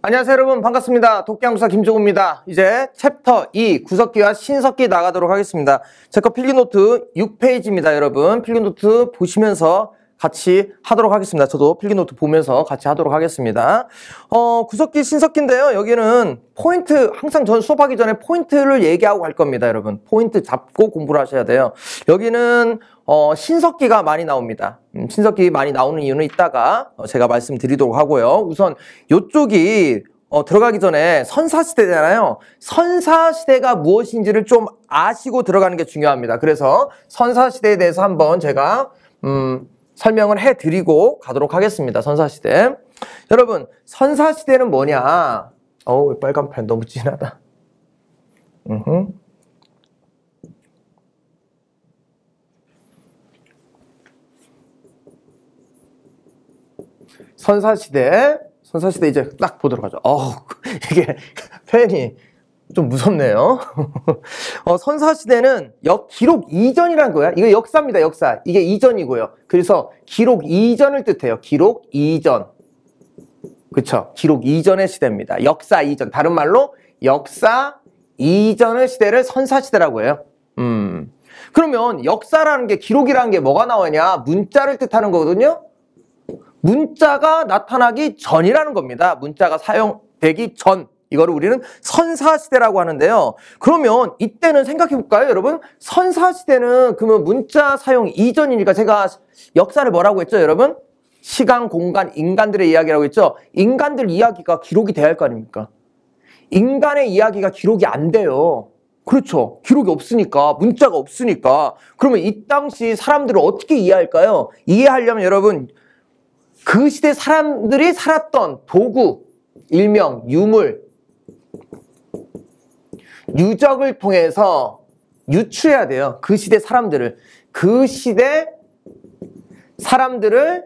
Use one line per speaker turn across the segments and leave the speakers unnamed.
안녕하세요 여러분, 반갑습니다. 독기양구사 김종우입니다. 이제 챕터 2 구석기와 신석기 나가도록 하겠습니다. 제 거 필기노트 6페이지입니다 여러분. 필기노트 보시면서 같이 하도록 하겠습니다. 저도 필기노트 보면서 같이 하도록 하겠습니다. 구석기 신석기인데요, 여기는 포인트, 항상 전 수업하기 전에 포인트를 얘기하고 갈 겁니다 여러분. 포인트 잡고 공부를 하셔야 돼요. 여기는 신석기가 많이 나옵니다. 신석기 많이 나오는 이유는 이따가 제가 말씀드리도록 하고요. 우선 이쪽이 들어가기 전에 선사시대잖아요. 선사시대가 무엇인지를 좀 아시고 들어가는 게 중요합니다. 그래서 선사시대에 대해서 한번 제가 설명을 해드리고 가도록 하겠습니다. 선사시대. 여러분, 선사시대는 뭐냐? 어우, 빨간 펜 너무 진하다. 선사시대 이제 딱 보도록 하죠. 이게 펜이 좀 무섭네요. 선사시대는 기록 이전이라는 거야. 이거 역사입니다, 역사. 이게 이전이고요. 그래서 기록 이전을 뜻해요. 기록 이전. 그쵸? 기록 이전의 시대입니다. 역사 이전. 다른 말로 역사 이전의 시대를 선사시대라고 해요. 그러면 역사라는 게, 기록이라는 게 뭐가 나오냐? 문자를 뜻하는 거거든요. 문자가 나타나기 전이라는 겁니다. 문자가 사용되기 전. 이거를 우리는 선사시대라고 하는데요. 그러면 이때는 생각해 볼까요, 여러분? 선사시대는 그러면 문자 사용 이전이니까, 제가 역사를 뭐라고 했죠, 여러분? 시간, 공간, 인간들의 이야기라고 했죠? 인간들 이야기가 기록이 돼야 할 거 아닙니까? 인간의 이야기가 기록이 안 돼요. 그렇죠. 기록이 없으니까, 문자가 없으니까. 그러면 이 당시 사람들을 어떻게 이해할까요? 이해하려면 여러분, 그 시대 사람들이 살았던 도구, 일명, 유물, 유적을 통해서 유추해야 돼요. 그 시대 사람들을. 그 시대 사람들을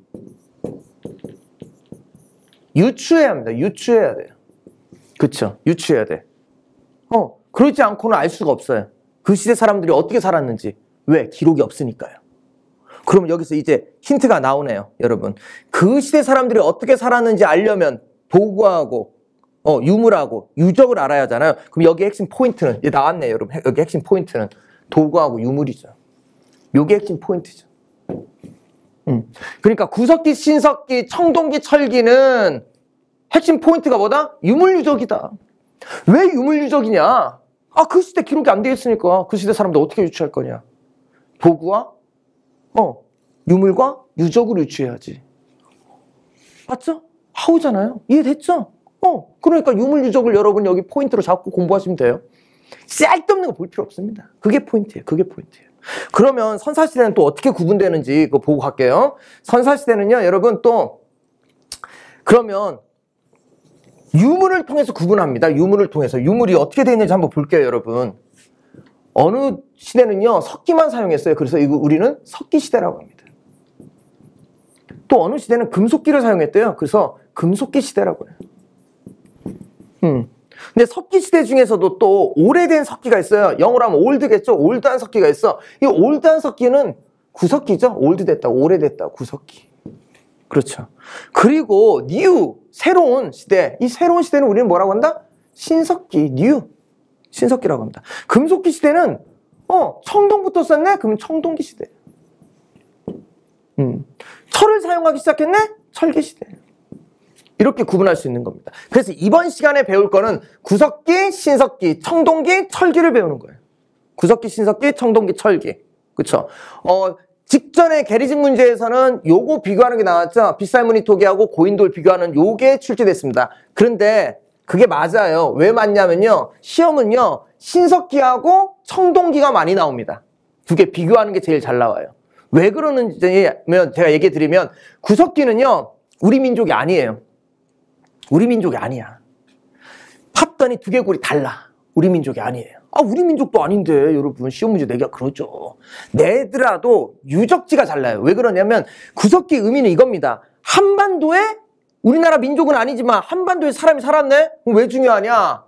유추해야 합니다. 유추해야 돼요. 그쵸? 유추해야 돼. 그러지 않고는 알 수가 없어요. 그 시대 사람들이 어떻게 살았는지. 왜? 기록이 없으니까요. 그럼 여기서 이제 힌트가 나오네요, 여러분. 그 시대 사람들이 어떻게 살았는지 알려면 도구하고 유물하고 유적을 알아야 하잖아요. 그럼 여기 핵심 포인트는, 이제 나왔네, 여러분. 여기 핵심 포인트는 도구하고 유물이죠. 요게 핵심 포인트죠. 그러니까 구석기, 신석기, 청동기, 철기는 핵심 포인트가 뭐다? 유물유적이다. 왜 유물유적이냐? 그 시대 기록이 안 되어 있으니까 그 시대 사람들 어떻게 유추할 거냐? 도구와 유물과 유적으로 유추해야지. 맞죠? 하우잖아요. 이해됐죠? 그러니까 유물 유적을 여러분 여기 포인트로 잡고 공부하시면 돼요. 쓸데없는 거 볼 필요 없습니다. 그게 포인트예요. 그게 포인트예요. 그러면 선사시대는 또 어떻게 구분되는지 그거 보고 갈게요. 선사시대는요, 여러분 또 그러면 유물을 통해서 구분합니다. 유물을 통해서. 유물이 어떻게 되어 있는지 한번 볼게요, 여러분. 어느 시대는요, 석기만 사용했어요. 그래서 이거 우리는 석기시대라고 합니다. 또 어느 시대는 금속기를 사용했대요. 그래서 금속기 시대라고 해요. 근데 석기 시대 중에서도 또 오래된 석기가 있어요. 영어로 하면 올드겠죠? 올드한 석기가 있어. 이 올드한 석기는 구석기죠? 올드됐다, 오래됐다, 구석기. 그렇죠. 그리고 뉴, 새로운 시대. 이 새로운 시대는 우리는 뭐라고 한다? 신석기, 뉴. 신석기라고 합니다. 금속기 시대는 청동부터 썼네? 그러면 청동기 시대. 철을 사용하기 시작했네? 철기 시대. 이렇게 구분할 수 있는 겁니다. 그래서 이번 시간에 배울 거는 구석기, 신석기, 청동기, 철기를 배우는 거예요. 구석기, 신석기, 청동기, 철기. 그쵸? 직전에 계리식 문제에서는 요거 비교하는 게 나왔죠? 빗살무늬 토기하고 고인돌 비교하는 요게 출제됐습니다. 그런데 그게 맞아요. 왜 맞냐면요, 시험은요, 신석기하고 청동기가 많이 나옵니다. 두 개 비교하는 게 제일 잘 나와요. 왜 그러는지 제가 얘기해 드리면, 구석기는요, 우리 민족이 아니에요. 우리 민족이 아니야. 팠더니 두개골이 달라. 우리 민족이 아니에요. 우리 민족도 아닌데 여러분, 시험 문제 내기가 그러죠. 내더라도 유적지가 달라요. 왜 그러냐면 구석기 의미는 이겁니다. 한반도에, 우리나라 민족은 아니지만 한반도에 사람이 살았네? 그럼 왜 중요하냐?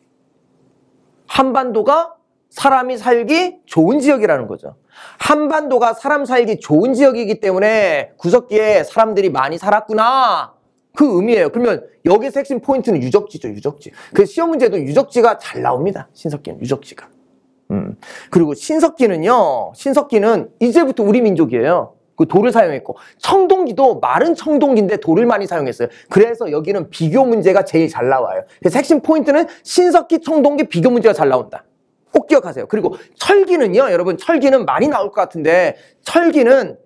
한반도가 사람이 살기 좋은 지역이라는 거죠. 한반도가 사람 살기 좋은 지역이기 때문에 구석기에 사람들이 많이 살았구나. 그 의미예요. 그러면 여기서 핵심 포인트는 유적지죠, 유적지. 그래서 시험 문제도 유적지가 잘 나옵니다. 신석기는 유적지가. 그리고 신석기는요, 신석기는 이제부터 우리 민족이에요. 그 돌을 사용했고, 청동기도 마른 청동기인데 돌을 많이 사용했어요. 그래서 여기는 비교 문제가 제일 잘 나와요. 그래서 핵심 포인트는 신석기, 청동기 비교 문제가 잘 나온다. 꼭 기억하세요. 그리고 철기는요, 여러분, 철기는 많이 나올 것 같은데, 철기는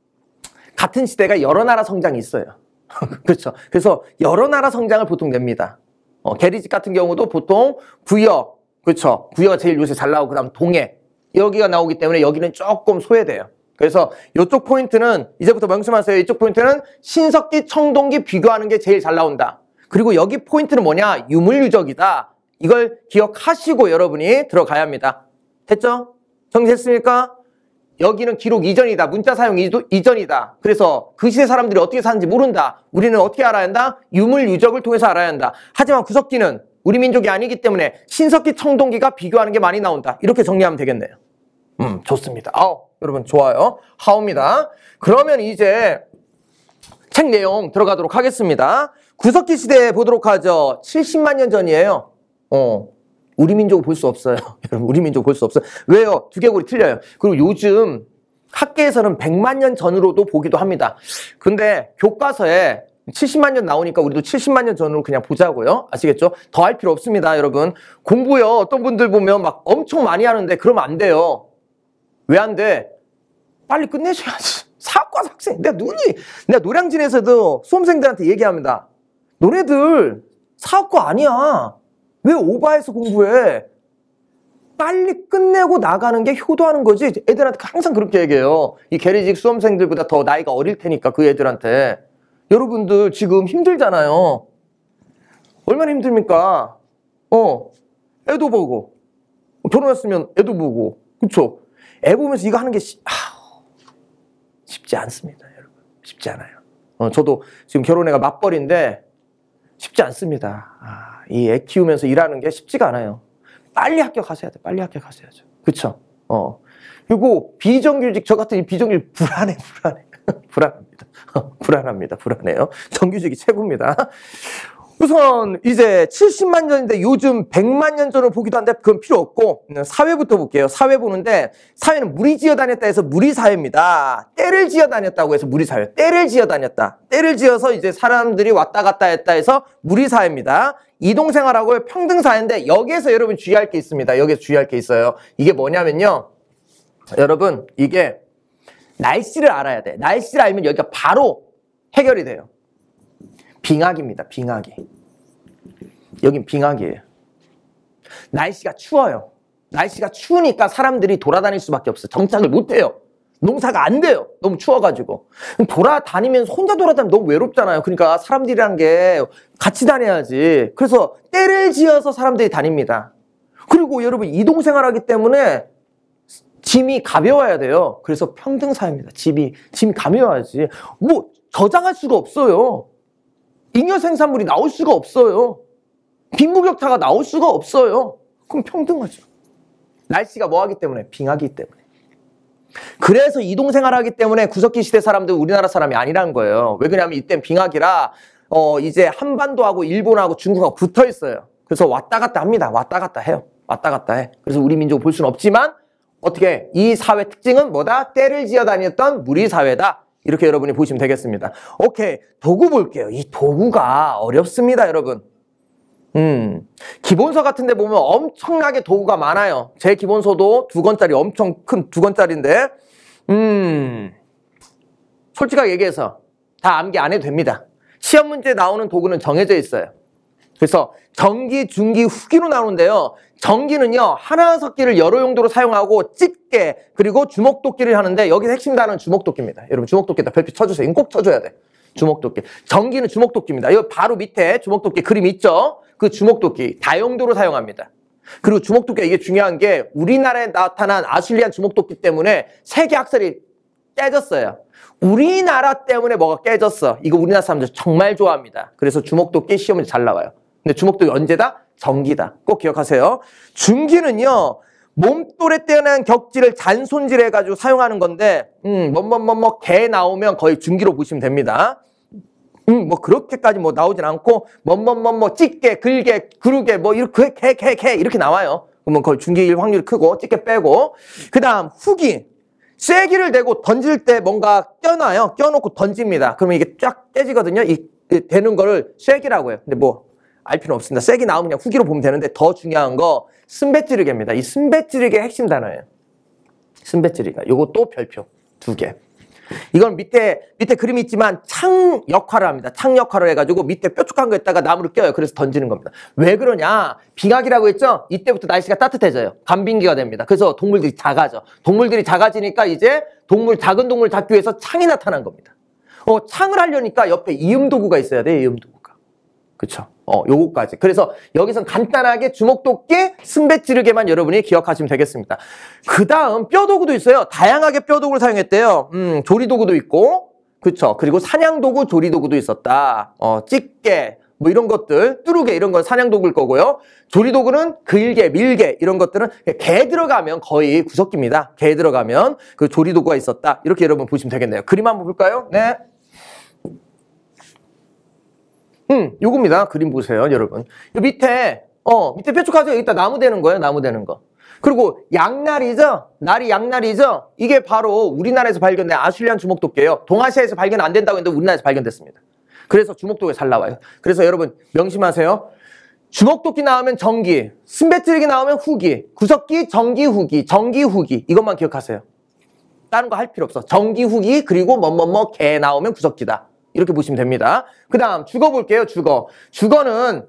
같은 시대가 여러 나라 성장이 있어요. 그렇죠. 그래서 여러 나라 성장을 보통 냅니다. 계리직 같은 경우도 보통 구여, 그렇죠. 구여가 제일 요새 잘 나오고, 그 다음 동해. 여기가 나오기 때문에 여기는 조금 소외돼요. 그래서 이쪽 포인트는 이제부터 명심하세요. 이쪽 포인트는 신석기, 청동기 비교하는 게 제일 잘 나온다. 그리고 여기 포인트는 뭐냐? 유물유적이다. 이걸 기억하시고 여러분이 들어가야 합니다. 됐죠? 정리했습니까? 여기는 기록 이전이다. 문자 사용 이전이다. 그래서 그 시대 사람들이 어떻게 사는지 모른다. 우리는 어떻게 알아야 한다? 유물유적을 통해서 알아야 한다. 하지만 구석기는 우리 민족이 아니기 때문에 신석기, 청동기가 비교하는 게 많이 나온다. 이렇게 정리하면 되겠네요. 좋습니다. 여러분 좋아요. 하옵니다. 그러면 이제 책 내용 들어가도록 하겠습니다. 구석기 시대 보도록 하죠. 70만 년 전이에요. 우리 민족을 볼 수 없어요. 여러분, 우리 민족 볼 수 없어요. 왜요? 두개골이 틀려요. 그리고 요즘 학계에서는 100만 년 전으로도 보기도 합니다. 근데 교과서에 70만 년 나오니까 우리도 70만 년 전으로 그냥 보자고요. 아시겠죠? 더 할 필요 없습니다, 여러분. 공부요. 어떤 분들 보면 막 엄청 많이 하는데 그러면 안 돼요. 왜 안 돼? 빨리 끝내셔야지. 사학과서 학생. 내가 노량진에서도 수험생들한테 얘기합니다. 너네들 사학과 아니야. 왜 오바해서 공부해? 빨리 끝내고 나가는 게 효도하는 거지. 애들한테 항상 그렇게 얘기해요. 이 계리직 수험생들보다 더 나이가 어릴 테니까 그 애들한테. 여러분들 지금 힘들잖아요. 얼마나 힘듭니까? 애도 보고. 결혼했으면 애도 보고. 그쵸? 애 보면서 이거 하는 게 쉽지 않습니다, 여러분. 쉽지 않아요. 저도 지금 결혼해가 맞벌이인데 쉽지 않습니다. 이 애 키우면서 일하는 게 쉽지가 않아요. 빨리 합격하셔야 돼. 빨리 합격하셔야죠. 그쵸? 그리고 비정규직, 저 같은 이 비정규직 불안해. 불안합니다. 불안해요. 정규직이 최고입니다. 우선 이제 70만 년인데 요즘 100만 년 전을 보기도 한데 그건 필요 없고 사회부터 볼게요. 사회 보는데 사회는 물이 지어 다녔다 해서 물이 사회입니다. 때를 지어 다녔다고 해서 물이 사회. 때를 지어 다녔다. 때를 지어서 이제 사람들이 왔다 갔다 했다 해서 물이 사회입니다. 이동생활하고 평등 사회인데 여기에서 여러분 주의할 게 있습니다. 여기서 주의할 게 있어요. 이게 뭐냐면요. 여러분 이게 날씨를 알아야 돼. 날씨를 알면 여기가 바로 해결이 돼요. 빙하기입니다. 빙하기. 여긴 빙하기예요. 날씨가 추워요. 날씨가 추우니까 사람들이 돌아다닐 수밖에 없어요. 정착을 못해요. 농사가 안 돼요. 너무 추워가지고. 돌아다니면서 혼자 돌아다니면 너무 외롭잖아요. 그러니까 사람들이란 게 같이 다녀야지. 그래서 때를 지어서 사람들이 다닙니다. 그리고 여러분 이동생활하기 때문에 짐이 가벼워야 돼요. 그래서 평등사회입니다. 짐이 가벼워야지. 뭐 저장할 수가 없어요. 잉여 생산물이 나올 수가 없어요. 빈부격차가 나올 수가 없어요. 그럼 평등하죠. 날씨가 뭐하기 때문에? 빙하기 때문에. 그래서 이동생활하기 때문에 구석기 시대 사람들 우리나라 사람이 아니라는 거예요. 왜 그러냐면 이때는 빙하기라 이제 한반도하고 일본하고 중국하고 붙어 있어요. 그래서 왔다 갔다 합니다. 왔다 갔다 해요. 왔다 갔다 해. 그래서 우리 민족을 볼 수는 없지만 어떻게 이 사회 특징은 뭐다? 때를 지어 다녔던 무리 사회다. 이렇게 여러분이 보시면 되겠습니다. 오케이. 도구 볼게요. 이 도구가 어렵습니다, 여러분. 기본서 같은 데 보면 엄청나게 도구가 많아요. 제 기본서도 2권짜리 엄청 큰 2권짜리인데, 솔직하게 얘기해서 다 암기 안 해도 됩니다. 시험 문제 나오는 도구는 정해져 있어요. 그래서 정기, 중기, 후기로 나오는데요. 정기는요, 하나석기를 여러 용도로 사용하고 집게, 그리고 주먹도끼를 하는데 여기서 핵심 단어는 주먹도끼입니다. 여러분 주먹도끼다 별표 쳐주세요. 이거 꼭 쳐줘야 돼. 주먹도끼. 정기는 주먹도끼입니다. 여기 바로 밑에 주먹도끼 그림 있죠? 그 주먹도끼 다용도로 사용합니다. 그리고 주먹도끼가 이게 중요한 게 우리나라에 나타난 아슐리안 주먹도끼 때문에 세계 학설이 깨졌어요. 우리나라 때문에 뭐가 깨졌어. 이거 우리나라 사람들 정말 좋아합니다. 그래서 주먹도끼 시험에 잘 나와요. 근데 주먹도끼 언제다? 정기다. 꼭 기억하세요. 중기는요. 몸돌에 떼어난 격지를 잔손질해가지고 사용하는 건데 개 나오면 거의 중기로 보시면 됩니다. 뭐 그렇게까지 뭐 나오진 않고 찢게 글게 그르게 뭐 이렇게 개 이렇게 나와요. 그러면 거의 중기일 확률이 크고 찢게 빼고 그다음 후기 쐐기를 대고 던질 때 뭔가 껴놔요. 껴놓고 던집니다. 그러면 이게 쫙 깨지거든요. 이 되는 거를 쐐기라고 해요. 근데 뭐 알 필요 없습니다. 쐐기 나오면 그냥 후기로 보면 되는데 더 중요한 거 쓴배찌르개입니다. 이 쓴배찌르개 핵심 단어예요. 쓴배찌르개. 요것도 별표 2개. 이건 밑에 그림이 있지만 창 역할을 합니다. 창 역할을 해가지고 밑에 뾰족한 거에다가 나무를 껴요. 그래서 던지는 겁니다. 왜 그러냐? 빙하기라고 했죠? 이때부터 날씨가 따뜻해져요. 간빙기가 됩니다. 그래서 동물들이 작아져. 동물들이 작아지니까 이제 작은 동물 잡기 위해서 창이 나타난 겁니다. 창을 하려니까 옆에 이음도구가 있어야 돼요. 이음도구가. 그쵸? 요거까지. 그래서 여기선 간단하게 주먹도끼, 쓴배찌르개만 여러분이 기억하시면 되겠습니다. 그 다음 뼈도구도 있어요. 다양하게 뼈도구를 사용했대요. 조리도구도 있고, 그쵸? 그리고 사냥도구, 조리도구도 있었다. 집게, 뭐 이런 것들, 뚜루개 이런 건 사냥도구일 거고요. 조리도구는 글개, 밀개 이런 것들은 개 들어가면 거의 구석기입니다. 개 들어가면 그 조리도구가 있었다. 이렇게 여러분 보시면 되겠네요. 그림 한번 볼까요? 네. 요겁니다. 그림 보세요, 여러분. 요 밑에 뾰족하죠? 여기다 나무 되는 거예요, 나무 되는 거. 그리고 양날이죠? 날이 양날이죠? 이게 바로 우리나라에서 발견된 아슐리안 주먹도끼예요. 동아시아에서 발견 안 된다고 했는데 우리나라에서 발견됐습니다. 그래서 주먹도끼가 잘 나와요. 그래서 여러분 명심하세요. 주먹도끼 나오면 전기, 쓴배찌르기 나오면 후기, 구석기, 전기, 후기, 전기, 후기. 이것만 기억하세요. 다른 거 할 필요 없어. 전기, 후기, 그리고 개 나오면 구석기다. 이렇게 보시면 됩니다. 그 다음 주거 볼게요. 주거는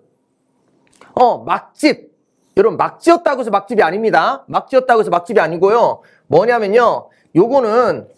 막집. 여러분 막 지었다고 해서 막집이 아닙니다. 막 지었다고 해서 막집이 아니고요. 뭐냐면요. 요거는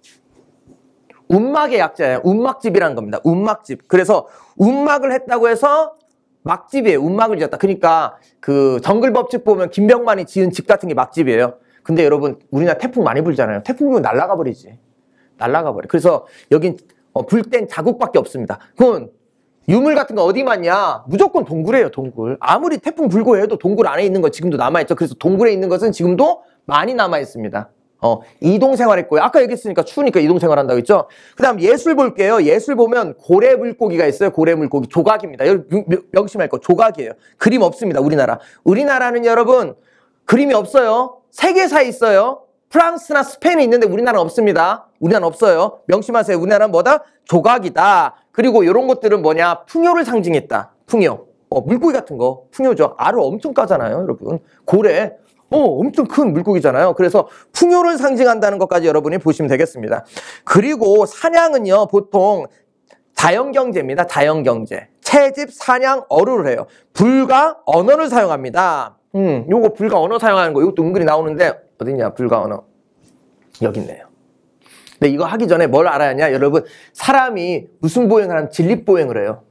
운막의 약자예요. 운막집이라는 겁니다. 운막집. 그래서 운막을 했다고 해서 막집이에요. 운막을 지었다. 그러니까 그 정글법칙 보면 김병만이 지은 집 같은 게 막집이에요. 근데 여러분 우리나라 태풍 많이 불잖아요. 태풍 불면 날아가 버리지. 날아가 버려. 그래서 여긴 불 땐 자국밖에 없습니다. 그건 유물 같은 거 어디 맞냐? 무조건 동굴이에요, 동굴. 아무리 태풍 불고 해도 동굴 안에 있는 거 지금도 남아있죠. 그래서 동굴에 있는 것은 지금도 많이 남아있습니다. 이동생활했고요. 아까 얘기했으니까 추우니까 이동생활한다고 했죠. 그 다음 예술 볼게요. 예술 보면 고래 물고기가 있어요. 고래 물고기. 조각입니다. 명심할 거 조각이에요. 그림 없습니다, 우리나라. 우리나라는 여러분 그림이 없어요. 세계사에 있어요. 프랑스나 스페인이 있는데 우리나라는 없습니다. 우리나라는 없어요. 명심하세요. 우리나라는 뭐다? 조각이다. 그리고 이런 것들은 뭐냐? 풍요를 상징했다. 풍요. 물고기 같은 거. 풍요죠. 알을 엄청 까잖아요, 여러분. 고래. 엄청 큰 물고기잖아요. 그래서 풍요를 상징한다는 것까지 여러분이 보시면 되겠습니다. 그리고 사냥은요, 보통 자연경제입니다. 자연경제. 채집, 사냥, 어루를 해요. 불과 언어를 사용합니다. 요거 불과 언어 사용하는 거, 이것도 은근히 나오는데, 어딨냐, 불과 언어. 여기 있네요. 근데 이거 하기 전에 뭘 알아야 하냐, 여러분. 사람이 무슨 보행을 하면 진립보행을 해요.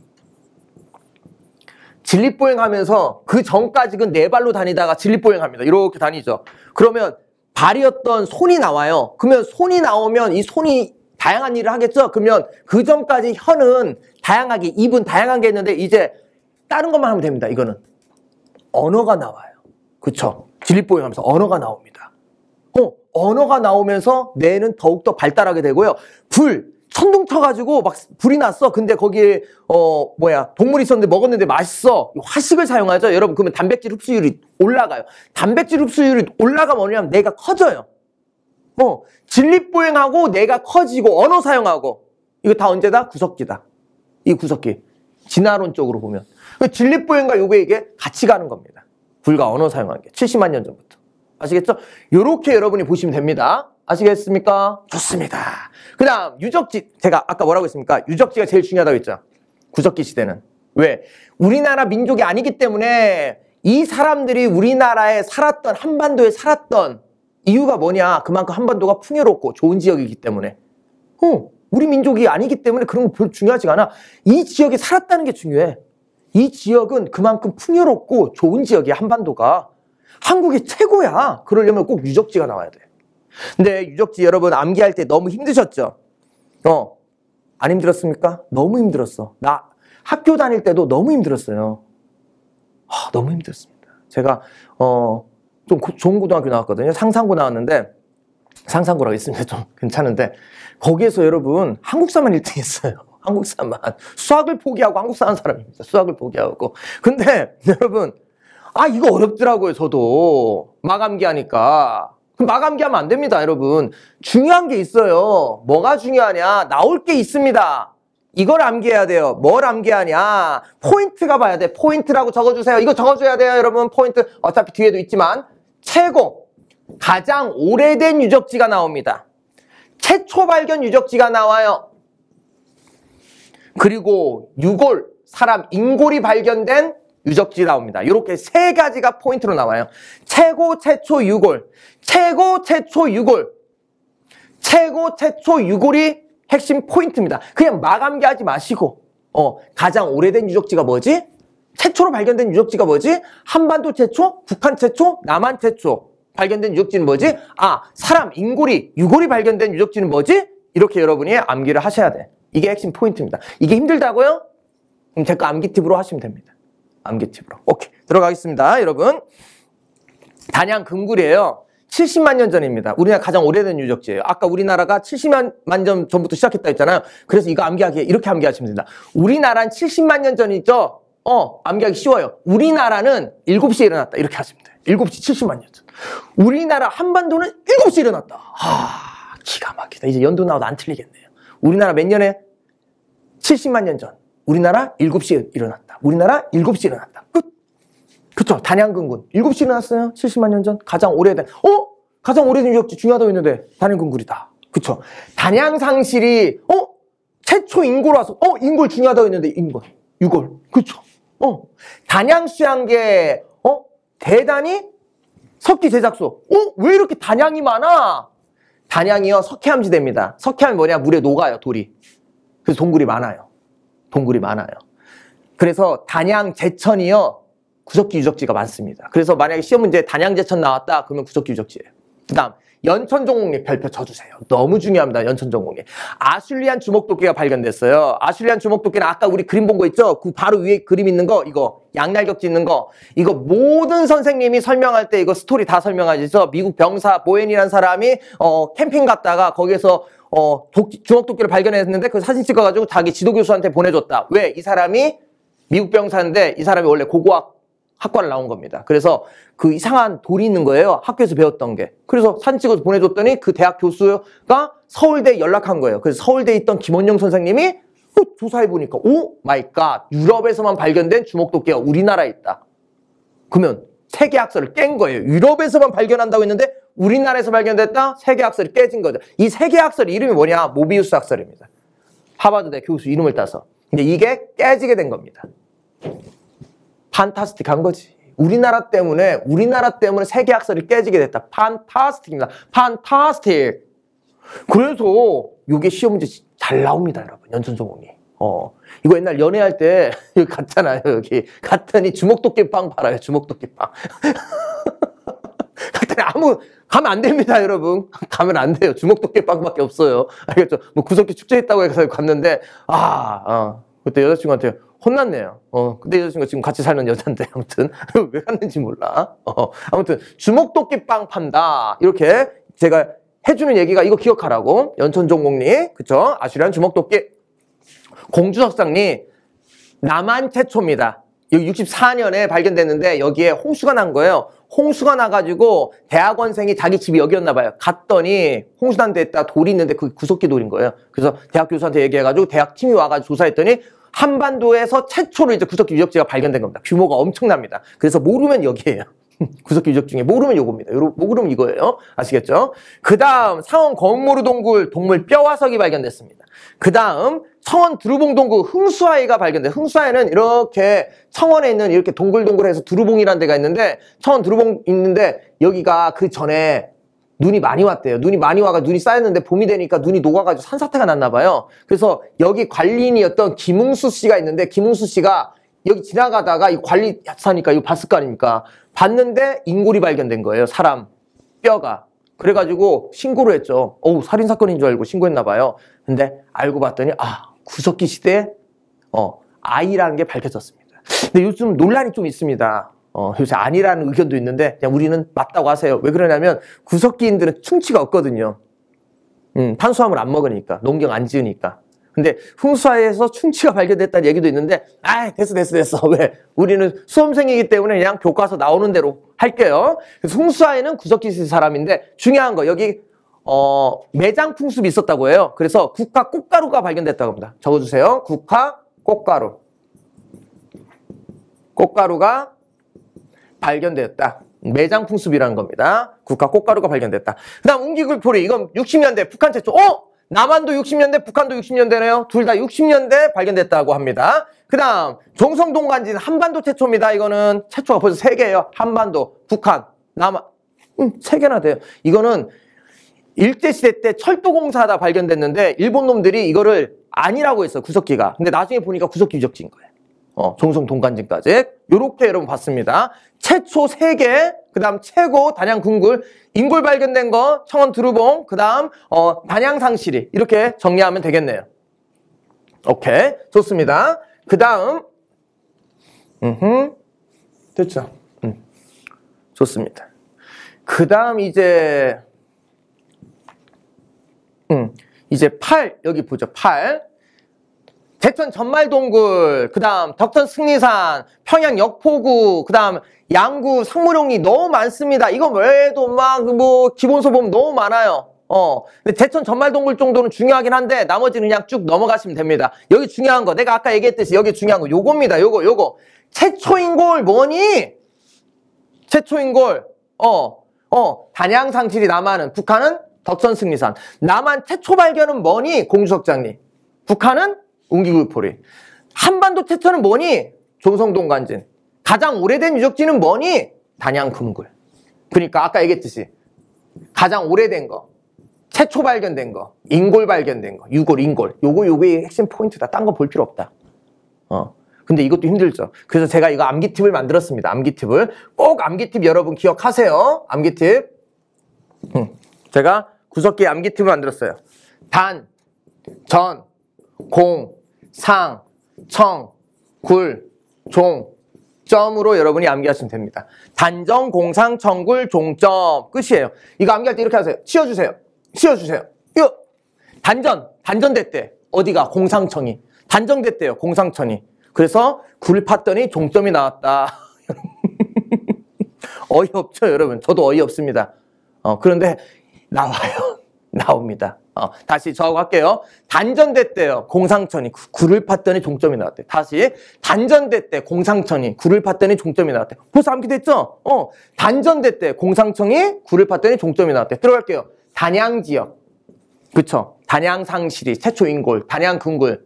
진립보행하면서 그 전까지는 네 발로 다니다가 진립보행합니다. 이렇게 다니죠. 그러면 발이었던 손이 나와요. 그러면 손이 나오면 이 손이 다양한 일을 하겠죠. 그러면 그 전까지 혀는 다양하게, 입은 다양한 게 있는데 이제 다른 것만 하면 됩니다. 이거는 언어가 나와요. 그쵸? 진립보행하면서 언어가 나옵니다. 언어가 나오면서 뇌는 더욱더 발달하게 되고요. 천둥 쳐가지고 막 불이 났어. 근데 거기에 동물이 있었는데 먹었는데 맛있어. 화식을 사용하죠. 여러분 그러면 단백질 흡수율이 올라가요. 단백질 흡수율이 올라가면 뭐냐면 뇌가 커져요. 진립보행하고 뇌가 커지고 언어 사용하고 이거 다 언제다? 구석기다. 이 구석기. 진화론적으로 보면 진립보행과 이게 같이 가는 겁니다. 불과 언어 사용한 게 70만 년 전부터. 아시겠죠? 요렇게 여러분이 보시면 됩니다. 아시겠습니까? 좋습니다. 그 다음 유적지. 제가 아까 뭐라고 했습니까? 유적지가 제일 중요하다고 했죠. 구석기 시대는. 왜? 우리나라 민족이 아니기 때문에 이 사람들이 우리나라에 살았던, 한반도에 살았던 이유가 뭐냐? 그만큼 한반도가 풍요롭고 좋은 지역이기 때문에. 우리 민족이 아니기 때문에 그런 거 별로 중요하지가 않아. 이 지역에 살았다는 게 중요해. 이 지역은 그만큼 풍요롭고 좋은 지역이야, 한반도가. 한국이 최고야. 그러려면 꼭 유적지가 나와야 돼. 근데 유적지 여러분 암기할 때 너무 힘드셨죠? 안 힘들었습니까? 너무 힘들었어. 나 학교 다닐 때도 너무 힘들었어요. 너무 힘들었습니다. 제가 좀 좋은 고등학교 나왔거든요. 상상고 나왔는데 상상고라고 했습니다. 좀 괜찮은데 거기에서 여러분 한국사만 1등 했어요. 한국사만. 수학을 포기하고 한국사 하는 사람입니다. 수학을 포기하고. 근데 여러분, 이거 어렵더라고요. 저도 마감기 하니까. 마감기 하면 안 됩니다, 여러분. 중요한 게 있어요. 뭐가 중요하냐? 나올 게 있습니다. 이걸 암기해야 돼요. 뭘 암기하냐? 포인트가 봐야 돼. 포인트라고 적어주세요. 이거 적어줘야 돼요, 여러분. 포인트. 어차피 뒤에도 있지만 최고, 가장 오래된 유적지가 나옵니다. 최초 발견 유적지가 나와요. 그리고 유골, 사람 인골이 발견된 유적지 나옵니다. 이렇게 세 가지가 포인트로 나와요. 최고, 최초, 유골. 최고, 최초, 유골. 최고, 최초, 유골이 핵심 포인트입니다. 그냥 마감기하지 마시고 가장 오래된 유적지가 뭐지? 최초로 발견된 유적지가 뭐지? 한반도 최초? 북한 최초? 남한 최초 발견된 유적지는 뭐지? 사람 인골이, 유골이 발견된 유적지는 뭐지? 이렇게 여러분이 암기를 하셔야 돼. 이게 핵심 포인트입니다. 이게 힘들다고요? 그럼 제 거 암기 팁으로 하시면 됩니다. 암기 팁으로. 오케이. 들어가겠습니다. 여러분. 단양 금굴이에요. 70만 년 전입니다. 우리나라 가장 오래된 유적지예요. 아까 우리나라가 70만 년 전부터 시작했다 했잖아요. 그래서 이거 암기하기, 이렇게 암기하시면 됩니다. 우리나라는 70만 년 전이죠? 암기하기 쉬워요. 우리나라는 7시에 일어났다. 이렇게 하시면 돼요. 7시 70만 년 전. 우리나라 한반도는 7시에 일어났다. 기가 막히다. 이제 연도 나와도 안 틀리겠네요. 우리나라 몇 년에? 70만 년 전. 우리나라 7시에 일어났다. 우리나라 7시에 일어났다. 끝. 그쵸. 단양금굴. 7시에 일어났어요. 70만 년 전. 가장 오래된. 가장 오래된 유적지 중요하다고 했는데 단양금굴이다. 그쵸. 단양상실이 최초 인골 와서 인골 중요하다고 했는데 인골. 유골. 그쵸. 단양수양계 대단히 석기 제작소. 왜 이렇게 단양이 많아? 단양이요. 석회암지대입니다. 석회암이 뭐냐? 물에 녹아요. 돌이. 그래서 동굴이 많아요. 동굴이 많아요. 그래서 단양 제천이요. 구석기 유적지가 많습니다. 그래서 만약에 시험 문제에 단양 제천 나왔다 그러면 구석기 유적지예요. 그 다음 연천정공리 별표 쳐주세요. 너무 중요합니다. 연천정공리. 아슐리안 주먹도끼가 발견됐어요. 아슐리안 주먹도끼는 아까 우리 그림 본 거 있죠? 그 바로 위에 그림 있는 거 이거 양날격지 있는 거 이거 모든 선생님이 설명할 때 이거 스토리 다 설명하시죠. 미국 병사 보엔이라는 사람이 캠핑 갔다가 거기에서 주먹도끼를 발견했는데 그 사진 찍어가지고 자기 지도교수한테 보내줬다. 왜? 이 사람이 미국 병사인데 이 사람이 원래 고고학 학과를 나온 겁니다. 그래서 그 이상한 돌이 있는 거예요. 학교에서 배웠던 게. 그래서 사진 찍어서 보내줬더니 그 대학 교수가 서울대에 연락한 거예요. 그래서 서울대에 있던 김원영 선생님이 조사해보니까 오 마이 갓 유럽에서만 발견된 주먹도끼가 우리나라에 있다. 그러면 세계학설을 깬 거예요. 유럽에서만 발견한다고 했는데 우리나라에서 발견됐다? 세계학설이 깨진 거죠. 이 세계학설 이름이 뭐냐? 모비우스 학설입니다. 하버드대 교수 이름을 따서. 근데 이게 깨지게 된 겁니다. 판타스틱한 거지. 우리나라 때문에 세계학설이 깨지게 됐다. 판타스틱입니다. 판타스틱. 그래서 이게 시험 문제 잘 나옵니다, 여러분. 연천정공리. 이거 옛날 연애할 때 여기 갔잖아요. 여기 갔더니 주먹도끼빵 팔아요. 주먹도끼빵. 갔더니 가면 안 됩니다, 여러분. 가면 안 돼요. 주먹도끼빵밖에 없어요. 알겠죠? 뭐 구석기 축제했다고 해서 갔는데 그때 여자친구한테 혼났네요. 근데 여자친구가 지금 같이 살는 여잔데, 아무튼. 왜 갔는지 몰라. 아무튼, 주먹도끼빵 판다. 이렇게 제가 해주는 얘기가 이거 기억하라고. 연천정공리, 그쵸? 아슈리안 주먹도끼. 공주석상리, 남한 최초입니다. 여기 64년에 발견됐는데, 여기에 홍수가 난 거예요. 홍수가 나가지고, 대학원생이 자기 집이 여기였나 봐요. 갔더니, 홍수 난 데에다 돌이 있는데, 그게 구석기 돌인 거예요. 그래서 대학 교수한테 얘기해가지고, 대학 팀이 와가지고 조사했더니, 한반도에서 최초로 이제 구석기 유적지가 발견된 겁니다. 규모가 엄청납니다. 그래서 모르면 여기에요. 구석기 유적 중에 모르면 요겁니다. 모르면 이거예요. 아시겠죠? 그 다음 상원 거북모루 동굴 동물 뼈화석이 발견됐습니다. 그 다음 청원 두루봉 동굴 흥수아이가 발견돼요. 흥수아이는 이렇게 청원에 있는 이렇게 동글동글해서 두루봉이라는 데가 있는데 청원 두루봉 있는데 여기가 그 전에 눈이 많이 왔대요. 눈이 많이 와가 눈이 쌓였는데 봄이 되니까 눈이 녹아가지고 산사태가 났나 봐요. 그래서 여기 관리인이었던 김웅수 씨가 있는데 김웅수 씨가 여기 지나가다가 이 관리 사니까 이거 봤을 거 아닙니까? 봤는데 인골이 발견된 거예요. 사람 뼈가. 그래가지고 신고를 했죠. 살인사건인 줄 알고 신고했나 봐요. 근데 알고 봤더니 구석기 시대에 아이라는 게 밝혀졌습니다. 근데 요즘 논란이 좀 있습니다. 요새 아니라는 의견도 있는데 그냥 우리는 맞다고 하세요. 왜 그러냐면 구석기인들은 충치가 없거든요. 탄수화물 안 먹으니까 농경 안 지으니까 근데 흥수화에서 충치가 발견됐다는 얘기도 있는데 됐어. 왜? 우리는 수험생이기 때문에 그냥 교과서 나오는 대로 할게요. 그래서 흥수화에는 구석기 있을 사람인데 중요한 거 여기 매장 풍습이 있었다고 해요. 그래서 국화 꽃가루가 발견됐다고 합니다. 적어주세요. 국화 꽃가루. 꽃가루가 발견되었다. 매장 풍습이라는 겁니다. 국화 꽃가루가 발견됐다. 그 다음 웅기굴포리. 이건 60년대 북한 최초. 남한도 60년대, 북한도 60년대네요. 둘 다 60년대 발견됐다고 합니다. 그 다음 종성동간진 한반도 최초입니다. 이거는 최초가 벌써 3개예요. 한반도, 북한, 남한. 3개나 돼요. 이거는 일제시대 때 철도공사하다 발견됐는데 일본 놈들이 이거를 아니라고 했어요. 구석기가. 근데 나중에 보니까 구석기 유적지인 거예요. 종성 동간진까지 요렇게 여러분 봤습니다. 최초 3개, 그 다음 최고 단양 궁굴, 인골 발견된 거 청원 두루봉, 그 다음 단양 상시리 이렇게 정리하면 되겠네요. 오케이, 좋습니다. 그 다음 됐죠. 좋습니다. 그 다음 이제 8 여기 보죠. 8 제천 전말동굴, 그 다음 덕천 승리산, 평양 역포구, 그 다음 양구 상무룡리 너무 많습니다. 이거 외에도 막 기본서 보면 너무 많아요. 근데 제천 전말동굴 정도는 중요하긴 한데 나머지는 그냥 쭉 넘어가시면 됩니다. 여기 중요한 거 내가 아까 얘기했듯이 여기 중요한 거 요겁니다. 요거 최초인골 뭐니? 최초인골 단양상실이 남한은, 북한은 덕천 승리산. 남한 최초 발견은 뭐니? 공주석장리. 북한은 웅기굴포리. 한반도 최초는 뭐니? 종성동간진. 가장 오래된 유적지는 뭐니? 단양금굴. 그러니까 아까 얘기했듯이 가장 오래된 거, 최초 발견된 거, 인골 발견된 거, 유골, 인골. 요게 핵심 포인트다. 딴 거 볼 필요 없다. 근데 이것도 힘들죠. 그래서 제가 이거 암기팁을 만들었습니다. 암기팁을. 꼭 암기팁 여러분 기억하세요. 암기팁. 제가 구석기 암기팁을 만들었어요. 단, 전, 공, 상, 청, 굴, 종, 점으로 여러분이 암기하시면 됩니다. 단정, 공상, 청굴, 종점. 끝이에요. 이거 암기할 때 이렇게 하세요. 치워주세요. 이거 단전됐대. 어디가? 공상청이. 단정됐대요. 공상청이. 그래서 굴 팠더니 종점이 나왔다. 어이없죠, 여러분. 저도 어이없습니다. 그런데 나와요. 나옵니다. 다시 저하고 할게요. 단전됐대요. 공상천이 굴을 팠더니 종점이 나왔대. 다시 단전됐대. 공상천이 굴을 팠더니 종점이 나왔대. 벌써 암기됐죠? 단전됐대. 공상천이 굴을 팠더니 종점이 나왔대. 들어갈게요. 단양지역. 그쵸? 단양상시리 최초인골, 단양금굴.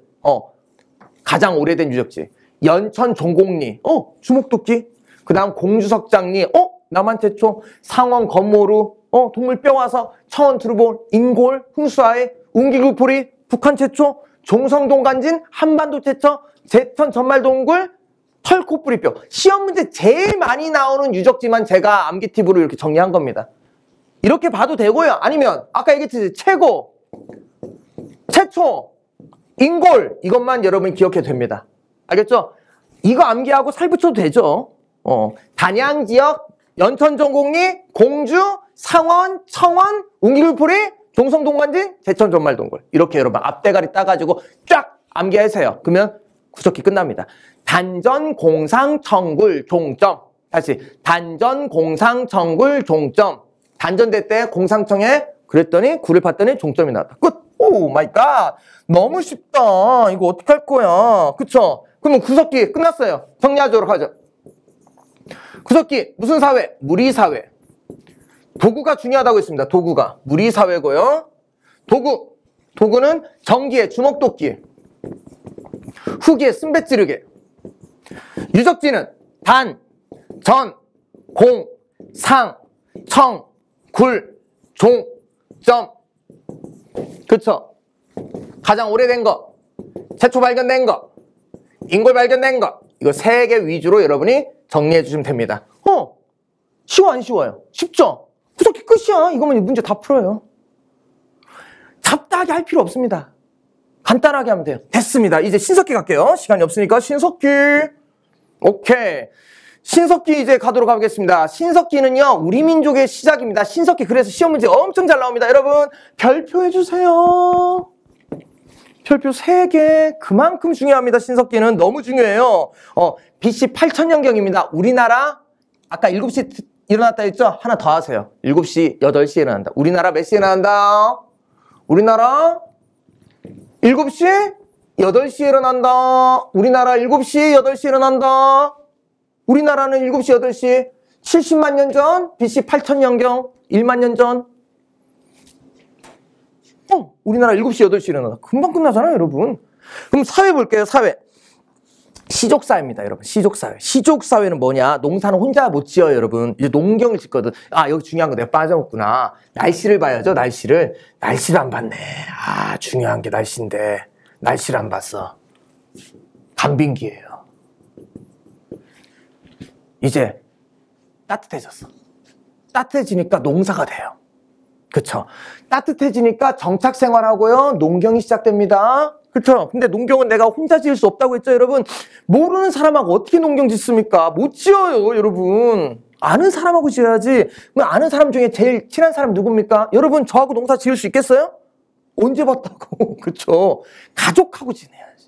가장 오래된 유적지. 연천 종곡리. 주목도끼. 그 다음 공주석장리. 남한 최초. 상원 건모루. 동물 뼈와서, 청원 두루봉, 인골, 흥수아에, 웅기굴포리, 북한 최초, 종성동간진, 한반도 최초, 제천 전말동굴, 털코뿌리뼈. 시험 문제 제일 많이 나오는 유적지만 제가 암기팁으로 이렇게 정리한 겁니다. 이렇게 봐도 되고요. 아니면 아까 얘기했듯이 최고, 최초, 인골 이것만 여러분이 기억해도 됩니다. 알겠죠? 이거 암기하고 살 붙여도 되죠. 단양지역, 연천종곡리, 공주, 상원, 청원, 웅기굴포리, 종성동간진, 제천 전말동굴. 이렇게 여러분 앞대가리 따가지고 쫙 암기하세요. 그러면 구석기 끝납니다. 단전, 공상, 청굴, 종점. 다시 단전, 공상, 청굴, 종점. 단전됐대 공상청에 그랬더니 굴을 팠더니 종점이 나왔다. 끝! 오 마이 갓! 너무 쉽다. 이거 어떻게 할 거야? 그쵸? 그러면 구석기 끝났어요. 정리하도록 하죠. 구석기 무슨 사회? 무리사회. 도구가 중요하다고 했습니다. 도구가. 무리사회고요. 도구는 정기의 주먹도끼, 후기의 쓴배찌르개. 유적지는 단, 전, 공, 상, 청, 굴, 종, 점. 그쵸? 가장 오래된 거, 최초 발견된 거, 인골 발견된 거. 이거 3개 위주로 여러분이 정리해 주시면 됩니다. 쉬워 안 쉬워요? 쉽죠? 구석기 끝이야. 이거면 문제 다 풀어요. 잡다하게 할 필요 없습니다. 간단하게 하면 돼요. 됐습니다. 이제 신석기 갈게요. 시간이 없으니까 신석기. 오케이. 신석기 이제 가도록 하겠습니다. 신석기는요, 우리 민족의 시작입니다. 신석기 그래서 시험 문제 엄청 잘 나옵니다. 여러분, 별표 해주세요. 별표 3개. 그만큼 중요합니다. 신석기는 너무 중요해요. BC 8000년경입니다. 우리나라 아까 7시 일어났다 했죠? 하나 더 하세요. 7시, 8시에 일어난다. 우리나라 몇 시에 일어난다? 우리나라 7시, 8시에 일어난다. 우리나라 7시, 8시에 일어난다. 우리나라는 7시, 8시. 70만 년 전, BC 8000년경, 1만 년 전. 우리나라 7시, 8시에 일어난다. 금방 끝나잖아요, 여러분. 그럼 사회 볼게요, 사회. 시족사회입니다, 여러분. 시족사회. 시족사회는 뭐냐? 농사는 혼자 못 지어요, 여러분. 이제 농경을 짓거든. 아, 여기 중요한 거 내가 빠져먹구나. 날씨를 봐야죠, 날씨를. 날씨를 안 봤네. 아, 중요한 게 날씨인데. 날씨를 안 봤어. 간빙기예요. 이제 따뜻해졌어. 따뜻해지니까 농사가 돼요. 그쵸? 따뜻해지니까 정착생활하고요, 농경이 시작됩니다. 그렇죠? 근데 농경은 내가 혼자 지을 수 없다고 했죠, 여러분. 모르는 사람하고 어떻게 농경 짓습니까? 못 지어요, 여러분. 아는 사람하고 지어야지. 그럼 아는 사람 중에 제일 친한 사람 누굽니까? 여러분, 저하고 농사 지을 수 있겠어요? 언제 봤다고? 그렇죠? 가족하고 지내야지.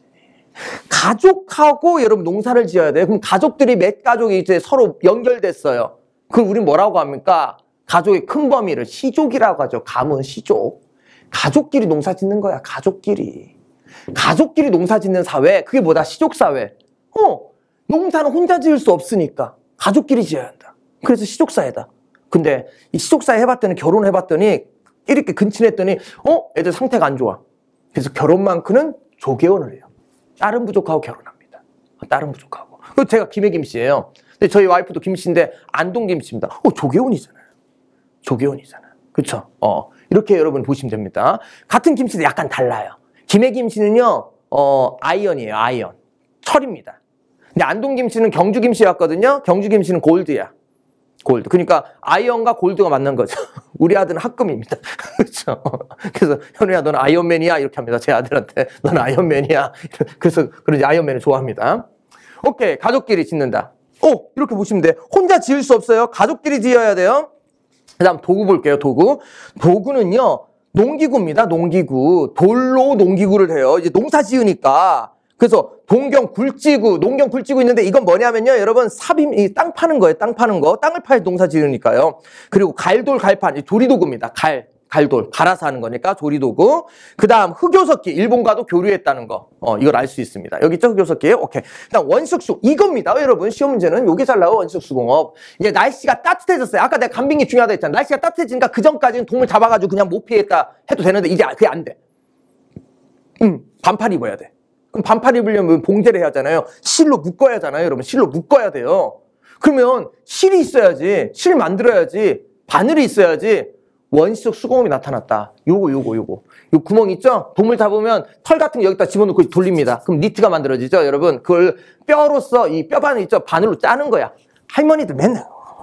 가족하고 여러분 농사를 지어야 돼요. 그럼 가족들이 몇 가족이 이제 서로 연결됐어요. 그럼 우린 뭐라고 합니까? 가족의 큰 범위를 시족이라고 하죠. 가문, 시족. 가족끼리 농사 짓는 거야, 가족끼리. 가족끼리 농사 짓는 사회, 그게 뭐다? 시족사회. 농사는 혼자 지을 수 없으니까 가족끼리 지어야 한다. 그래서 시족사회다. 근데 이 시족사회 해봤더니, 결혼해봤더니 이렇게 근친했더니 애들 상태가 안 좋아. 그래서 결혼만큼은 조개원을 해요. 다른 부족하고 결혼합니다. 다른 부족하고. 제가 김해김씨예요. 근데 저희 와이프도 김씨인데 안동김씨입니다. 조개원이잖아요. 조개원이잖아요. 그쵸? 이렇게 여러분 보시면 됩니다. 같은 김치도 약간 달라요. 김해김치는요, 아이언이에요, 아이언. 철입니다. 근데 안동김치는 경주김치였거든요. 경주김치는 골드야. 골드. 그러니까 아이언과 골드가 만난 거죠. 우리 아들은 합금입니다. 그렇죠? 그래서 현우야, 너는 아이언맨이야? 이렇게 합니다. 제 아들한테. 너는 아이언맨이야? 그래서 그런지 아이언맨을 좋아합니다. 오케이. 가족끼리 짓는다. 이렇게 보시면 돼. 혼자 지을 수 없어요. 가족끼리 지어야 돼요. 그 다음 도구 볼게요, 도구. 도구는요, 농기구입니다, 농기구. 돌로 농기구를 해요. 이제 농사 지으니까. 그래서 농경 굴지구 있는데 이건 뭐냐면요, 여러분, 땅 파는 거예요, 땅 파는 거. 땅을 파야 농사 지으니까요. 그리고 갈돌, 갈판, 조리도구입니다. 갈돌, 갈아서 하는 거니까 조리도구. 그 다음 흑요석기, 일본과도 교류했다는 거. 이걸 알 수 있습니다. 여기 있죠, 흑요석기. 오케이. 그 다음 원숙수, 이겁니다, 여러분. 시험 문제는 요게 잘 나와요, 원숙수공업. 이제 날씨가 따뜻해졌어요. 아까 내가 간빙이 중요하다 했잖아. 날씨가 따뜻해지니까 그 전까지는 동물 잡아가지고 그냥 못 피했다 해도 되는데 이제 그게 안 돼. 반팔 입어야 돼. 그럼 반팔 입으려면 봉제를 해야 하잖아요. 실로 묶어야 하잖아요, 여러분. 실로 묶어야 돼요. 그러면 실이 있어야지. 실 만들어야지. 바늘이 있어야지. 원시적 수공업이 나타났다. 요거. 요 구멍 있죠? 동물 잡으면 털 같은 거 여기다 집어넣고 돌립니다. 그럼 니트가 만들어지죠, 여러분? 그걸 뼈로서 이 뼈바늘 있죠? 바늘로 짜는 거야. 할머니들 맨날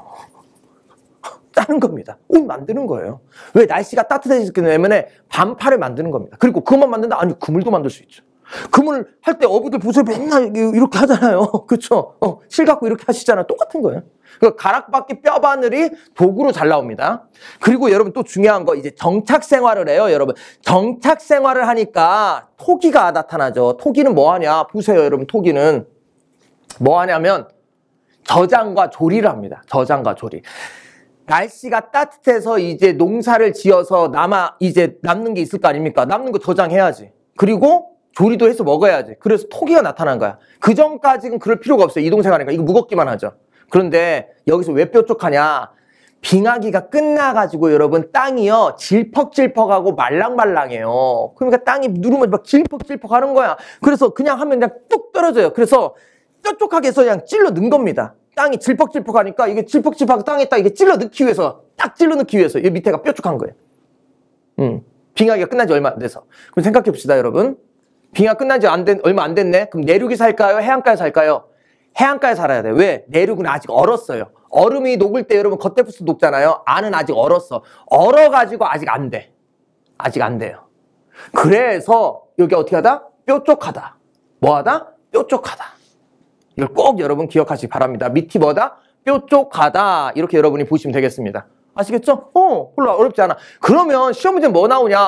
짜는 겁니다. 옷 만드는 거예요. 왜? 날씨가 따뜻해지기 때문에 반팔을 만드는 겁니다. 그리고 그것만 만든다? 아니, 그물도 만들 수 있죠. 그물 할 때 어부들 보세요. 맨날 이렇게 하잖아요. 그렇죠? 실 갖고 이렇게 하시잖아요. 똑같은 거예요. 그 가락바퀴 뼈바늘이 도구로 잘 나옵니다. 그리고 여러분 또 중요한 거, 이제 정착 생활을 해요, 여러분. 정착 생활을 하니까 토기가 나타나죠. 토기는 뭐 하냐? 보세요, 여러분. 토기는 뭐 하냐면 저장과 조리를 합니다. 저장과 조리. 날씨가 따뜻해서 이제 농사를 지어서 이제 남는 게 있을 거 아닙니까? 남는 거 저장해야지. 그리고 조리도 해서 먹어야지. 그래서 토기가 나타난 거야. 그 전까지는 그럴 필요가 없어요. 이동생활하니까. 이거 무겁기만 하죠. 그런데 여기서 왜 뾰족하냐? 빙하기가 끝나가지고 여러분 땅이요, 질퍽질퍽하고 말랑말랑해요. 그러니까 땅이 누르면 막 질퍽질퍽 하는 거야. 그래서 그냥 하면 그냥 뚝 떨어져요. 그래서 뾰족하게 해서 그냥 찔러 넣은 겁니다. 땅이 질퍽질퍽하니까 이게 질퍽질퍽하게 땅에다 이게 찔러 넣기 위해서, 딱 찔러 넣기 위해서 이 밑에가 뾰족한 거예요. 빙하기가 끝난 지 얼마 안 돼서. 그럼 생각해 봅시다, 여러분. 빙하 끝난 지 얼마 안 됐네? 그럼 내륙이 살까요? 해안가에 살까요? 해안가에 살아야 돼요. 왜? 내륙은 아직 얼었어요. 얼음이 녹을 때 여러분 겉대부스 녹잖아요. 안은 아직 얼었어. 얼어가지고 아직 안 돼. 아직 안 돼요. 그래서 여기 어떻게 하다? 뾰족하다. 뭐하다? 뾰족하다. 이걸 꼭 여러분 기억하시기 바랍니다. 밑이 뭐다? 뾰족하다. 이렇게 여러분이 보시면 되겠습니다. 아시겠죠? 별로 어렵지 않아. 그러면 시험 문제 뭐 나오냐?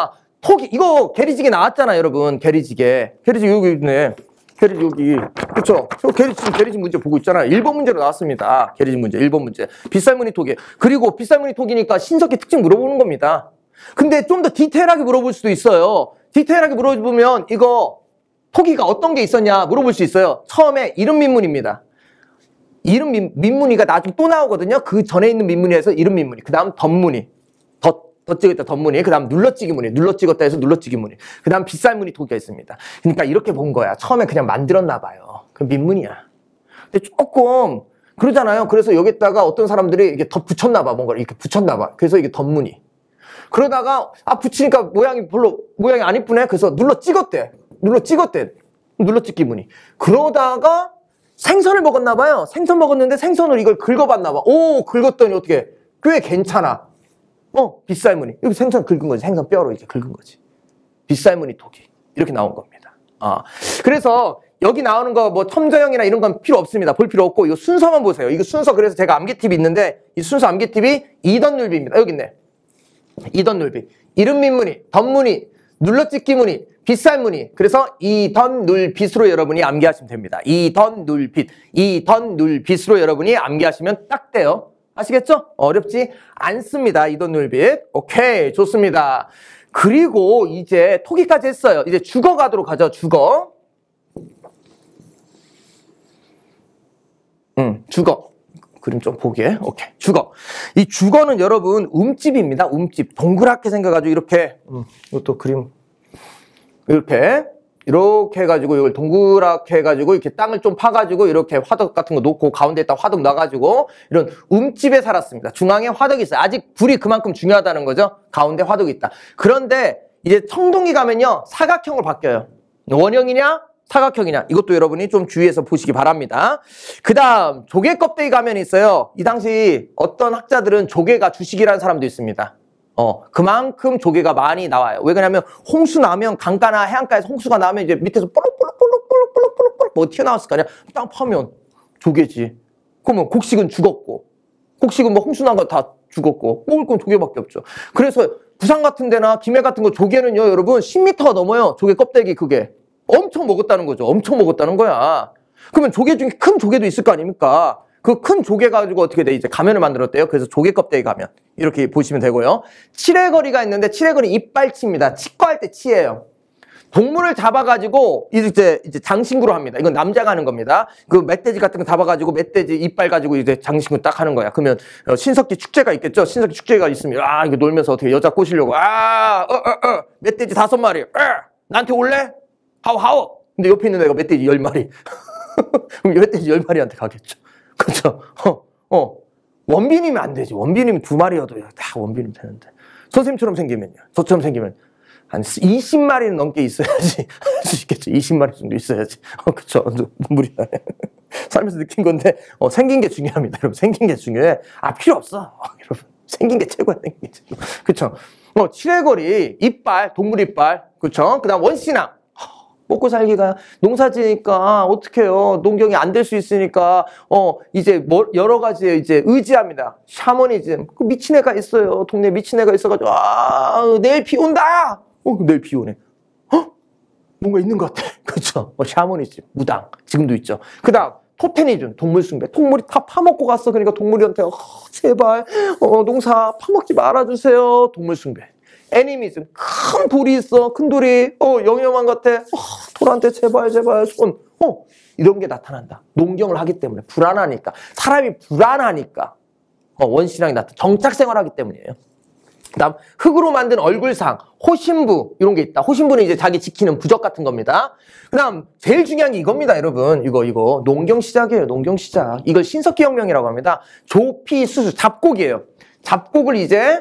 토기, 이거 계리지게 나왔잖아, 여러분. 계리지게 여기 있네. 계리지 여기. 그쵸? 계리지 문제 보고 있잖아요. 1번 문제로 나왔습니다. 계리지 문제, 1번 문제. 빗살무늬 토기. 그리고 빗살무늬 토기니까 신석기 특징 물어보는 겁니다. 근데 좀 더 디테일하게 물어볼 수도 있어요. 디테일하게 물어보면 이거 토기가 어떤 게 있었냐 물어볼 수 있어요. 처음에 이름 민문입니다. 이름 민문이가 나중에 또 나오거든요. 그 전에 있는 민문이에서 이름 민문이. 그 다음 덧무늬. 덧 찍었다 덧무늬. 그 다음 눌러찍기 무늬. 눌러 찍었다 해서 눌러찍기 무늬. 그 다음 빗살무늬 토기가 있습니다. 그러니까 이렇게 본 거야. 처음에 그냥 만들었나 봐요. 그 민문이야. 근데 조금 그러잖아요. 그래서 여기다가 어떤 사람들이 이게 덧 붙였나 봐. 뭔가를 이렇게 붙였나 봐. 그래서 이게 덧무늬. 그러다가 붙이니까 모양이 안 이쁘네. 그래서 눌러 찍었대. 눌러 찍기 무늬. 그러다가 생선을 먹었나 봐요. 생선 먹었는데 생선을 이걸 긁어봤나 봐. 오, 긁었더니 어떻게 꽤 괜찮아. 빗살무늬. 여기 생선 긁은 거지. 생선 뼈로 이제 긁은 거지. 빗살무늬 토기. 이렇게 나온 겁니다. 그래서 여기 나오는 거 뭐 첨저형이나 이런 건 필요 없습니다. 볼 필요 없고 이거 순서만 보세요. 이거 순서 그래서 제가 암기 팁이 있는데 이 순서 암기 팁이 이덧눌비입니다. 여기 있네. 이덧눌비. 이름 민무늬, 덧무늬, 눌러찍기 무늬, 빗살무늬. 그래서 이덧눌빗으로 여러분이 암기하시면 됩니다. 이덧눌빗으로 여러분이 암기하시면 딱 돼요. 아시겠죠? 어렵지 않습니다. 이덧눌빗. 오케이, 좋습니다. 그리고 이제 토기까지 했어요. 이제 주거 가도록 하죠. 주거. 주거. 그림 좀 보게. 오케이. 주거. 이 주거는 여러분 움집입니다. 움집. 동그랗게 생겨가지고 이렇게 이것도 그림 이렇게 해가지고 이걸 동그랗게 해가지고 이렇게 땅을 좀 파가지고 이렇게 화덕 같은 거 놓고 가운데에다 화덕 놔가지고 이런 움집에 살았습니다. 중앙에 화덕이 있어요. 아직 불이 그만큼 중요하다는 거죠. 가운데 화덕이 있다. 그런데 이제 청동기 가면요 사각형으로 바뀌어요. 원형이냐 사각형이냐 이것도 여러분이 좀 주의해서 보시기 바랍니다. 그 다음 조개 껍데기 가면이 있어요. 이 당시 어떤 학자들은 조개가 주식이라는 사람도 있습니다. 그만큼 조개가 많이 나와요. 왜 그러냐면 홍수 나면 강가나 해안가에서 홍수가 나면 이제 밑에서 볼록볼록 뭐 튀어나왔을 거 아니야. 땅 파면 조개지. 그러면 곡식은 죽었고 곡식은 뭐 홍수 난 거 다 죽었고 먹을 건 조개밖에 없죠. 그래서 부산 같은 데나 김해 같은 거 조개는요 여러분 10m가 넘어요. 조개 껍데기 그게. 엄청 먹었다는 거죠. 엄청 먹었다는 거야. 그러면 조개 중에 큰 조개도 있을 거 아닙니까? 그 큰 조개 가지고 어떻게 돼? 이제 가면을 만들었대요. 그래서 조개 껍데기 가면. 이렇게 보시면 되고요. 칠해거리가 있는데 칠해거리 이빨치입니다. 치과할 때 치예요. 동물을 잡아가지고 이제 장신구로 합니다. 이건 남자가 하는 겁니다. 그 멧돼지 같은 거 잡아가지고 멧돼지 이빨 가지고 이제 장신구 딱 하는 거야. 그러면 신석기 축제가 있겠죠. 신석기 축제가 있으면 이거 놀면서 어떻게 여자 꼬시려고 멧돼지 5마리 나한테 올래? 하우 근데 옆에 있는 애가 멧돼지 10마리 그럼 멧돼지 10마리한테 가겠죠. 그렇죠? 원빈이면 안 되지. 원빈이면 2마리여도 다 원빈이면 되는데 선생님처럼 생기면요. 저처럼 생기면 한 20마리는 넘게 있어야지 할 수 있겠죠. 20마리 정도 있어야지. 그렇죠. 눈물이 나네. 살면서 느낀 건데 생긴 게 중요합니다. 여러분 생긴 게 중요해. 필요 없어. 여러분 생긴 게 최고야. 생긴 게 최고. 그렇죠. 칠해거리 이빨 동물 이빨 그렇죠. 그다음 원신앙 먹고 살기가 농사 지니까 어떡해요. 농경이 안 될 수 있으니까 이제 뭐 여러 가지 이제 의지합니다. 샤머니즘. 그 미친 애가 있어요. 동네 미친 애가 있어가지고 내일 비 온다. 내일 비 오네. 뭔가 있는 것 같아. 그렇죠. 샤머니즘, 무당 지금도 있죠. 그다음 토테니즘, 동물 숭배. 동물이 다 파먹고 갔어. 그러니까 동물한테 제발 농사 파먹지 말아주세요. 동물 숭배. 애니미즘, 큰 돌이 있어. 큰 돌이 영염한 것 같아. 돌한테 제발 손. 이런 게 나타난다. 농경을 하기 때문에 불안하니까. 사람이 불안하니까 원신앙이 나타나. 정착생활하기 때문이에요. 그다음 흙으로 만든 얼굴상, 호신부 이런 게 있다. 호신부는 이제 자기 지키는 부적 같은 겁니다. 그다음 제일 중요한 게 이겁니다, 여러분. 이거 농경 시작이에요. 농경 시작. 이걸 신석기 혁명이라고 합니다. 조피 수수 잡곡이에요. 잡곡을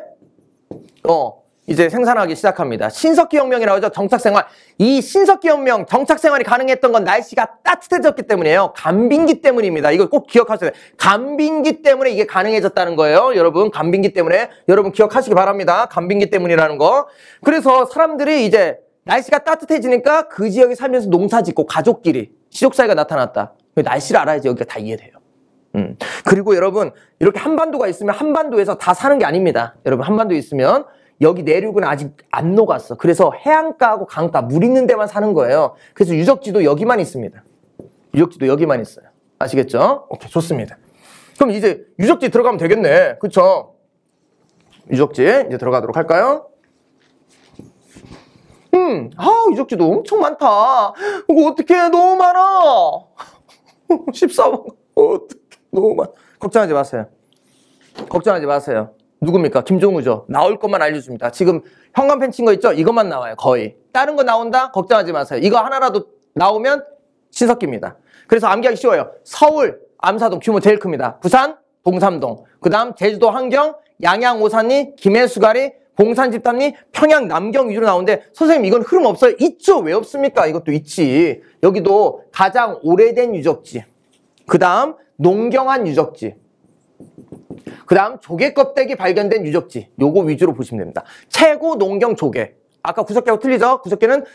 이제 생산하기 시작합니다. 신석기 혁명이라고 하죠. 정착생활. 이 신석기 혁명, 정착생활이 가능했던 건 날씨가 따뜻해졌기 때문이에요. 간빙기 때문입니다. 이걸 꼭 기억하셔야 돼요. 간빙기 때문에 이게 가능해졌다는 거예요. 여러분, 간빙기 때문에. 여러분 기억하시기 바랍니다. 간빙기 때문이라는 거. 그래서 사람들이 이제 날씨가 따뜻해지니까 그 지역에 살면서 농사 짓고 가족끼리 시족사회가 나타났다. 날씨를 알아야지 여기가 다 이해돼요. 그리고 여러분, 이렇게 한반도가 있으면 한반도에서 다 사는 게 아닙니다. 여러분, 한반도에 있으면 여기 내륙은 아직 안 녹았어. 그래서 해안가하고 강가, 물 있는 데만 사는 거예요. 그래서 유적지도 여기만 있습니다. 유적지도 여기만 있어요. 아시겠죠? 오케이, 좋습니다. 그럼 이제 유적지 들어가면 되겠네. 그쵸? 유적지 이제 들어가도록 할까요? 유적지도 엄청 많다. 이거 어떡해, 너무 많아. 14번. 어떡해, 너무 많아. 걱정하지 마세요. 걱정하지 마세요. 누굽니까? 김종우죠. 나올 것만 알려줍니다. 지금 현관펜 친 거 있죠? 이것만 나와요, 거의. 다른 거 나온다? 걱정하지 마세요. 이거 하나라도 나오면 신석기입니다. 그래서 암기하기 쉬워요. 서울, 암사동 규모 제일 큽니다. 부산, 동삼동. 그 다음 제주도 환경, 양양 오산리, 김해수가리, 봉산 집담리, 평양 남경 위주로 나오는데 선생님 이건 흐름 없어요? 있죠. 왜 없습니까? 이것도 있지. 여기도 가장 오래된 유적지. 그 다음 농경한 유적지. 그 다음 조개 껍데기 발견된 유적지. 요거 위주로 보시면 됩니다. 최고 농경 조개. 아까 구석기하고 틀리죠? 구석기는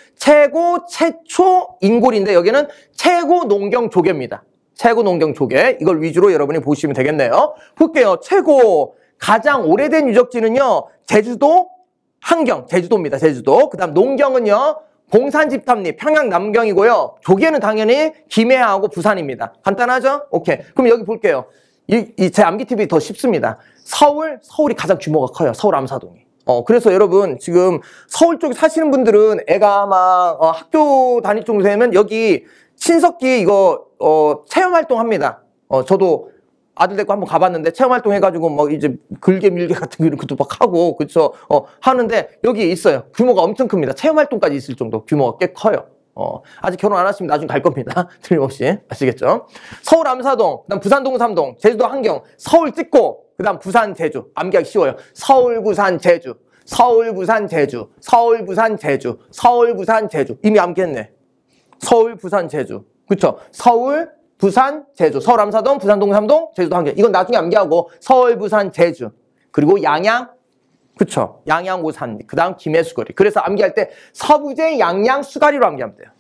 최초 인골인데 여기는 최고 농경 조개입니다. 최고 농경 조개. 이걸 위주로 여러분이 보시면 되겠네요. 볼게요. 최고 가장 오래된 유적지는요. 제주도 환경. 제주도입니다. 제주도. 그 다음 농경은요. 봉산 집담리 평양 남경이고요. 조개는 당연히 김해하고 부산입니다. 간단하죠? 오케이. 그럼 여기 볼게요. 제 암기 팁이 더 쉽습니다. 서울이 가장 규모가 커요. 서울 암사동이. 그래서 여러분 지금 서울 쪽에 사시는 분들은 애가 아마 학교 다닐 정도 되면 여기 신석기 이거 체험활동 합니다. 저도 아들 데리고 한번 가봤는데 체험활동 해가지고 막 이제 글개 밀개 같은 거 이런 것도 막 하고 그쵸 하는데 여기 있어요. 규모가 엄청 큽니다. 체험활동까지 있을 정도 규모가 꽤 커요. 아직 결혼 안 하시면 나중에 갈 겁니다. 틀림없이. 아시겠죠? 서울 암사동, 그 다음 부산 동삼동, 제주도 환경, 서울 찍고, 그 다음 부산 제주. 암기하기 쉬워요. 서울, 부산, 제주. 서울, 부산, 제주. 서울, 부산, 제주. 서울, 부산, 제주. 이미 암기했네. 서울, 부산, 제주. 그쵸? 서울, 부산, 제주. 서울 암사동, 부산 동삼동, 제주도 환경. 이건 나중에 암기하고, 서울, 부산, 제주. 그리고 양양, 그쵸? 양양 오산리. 그 다음 김해수거리. 그래서 암기할 때 서부제 양양 수가리로 암기하면 돼요.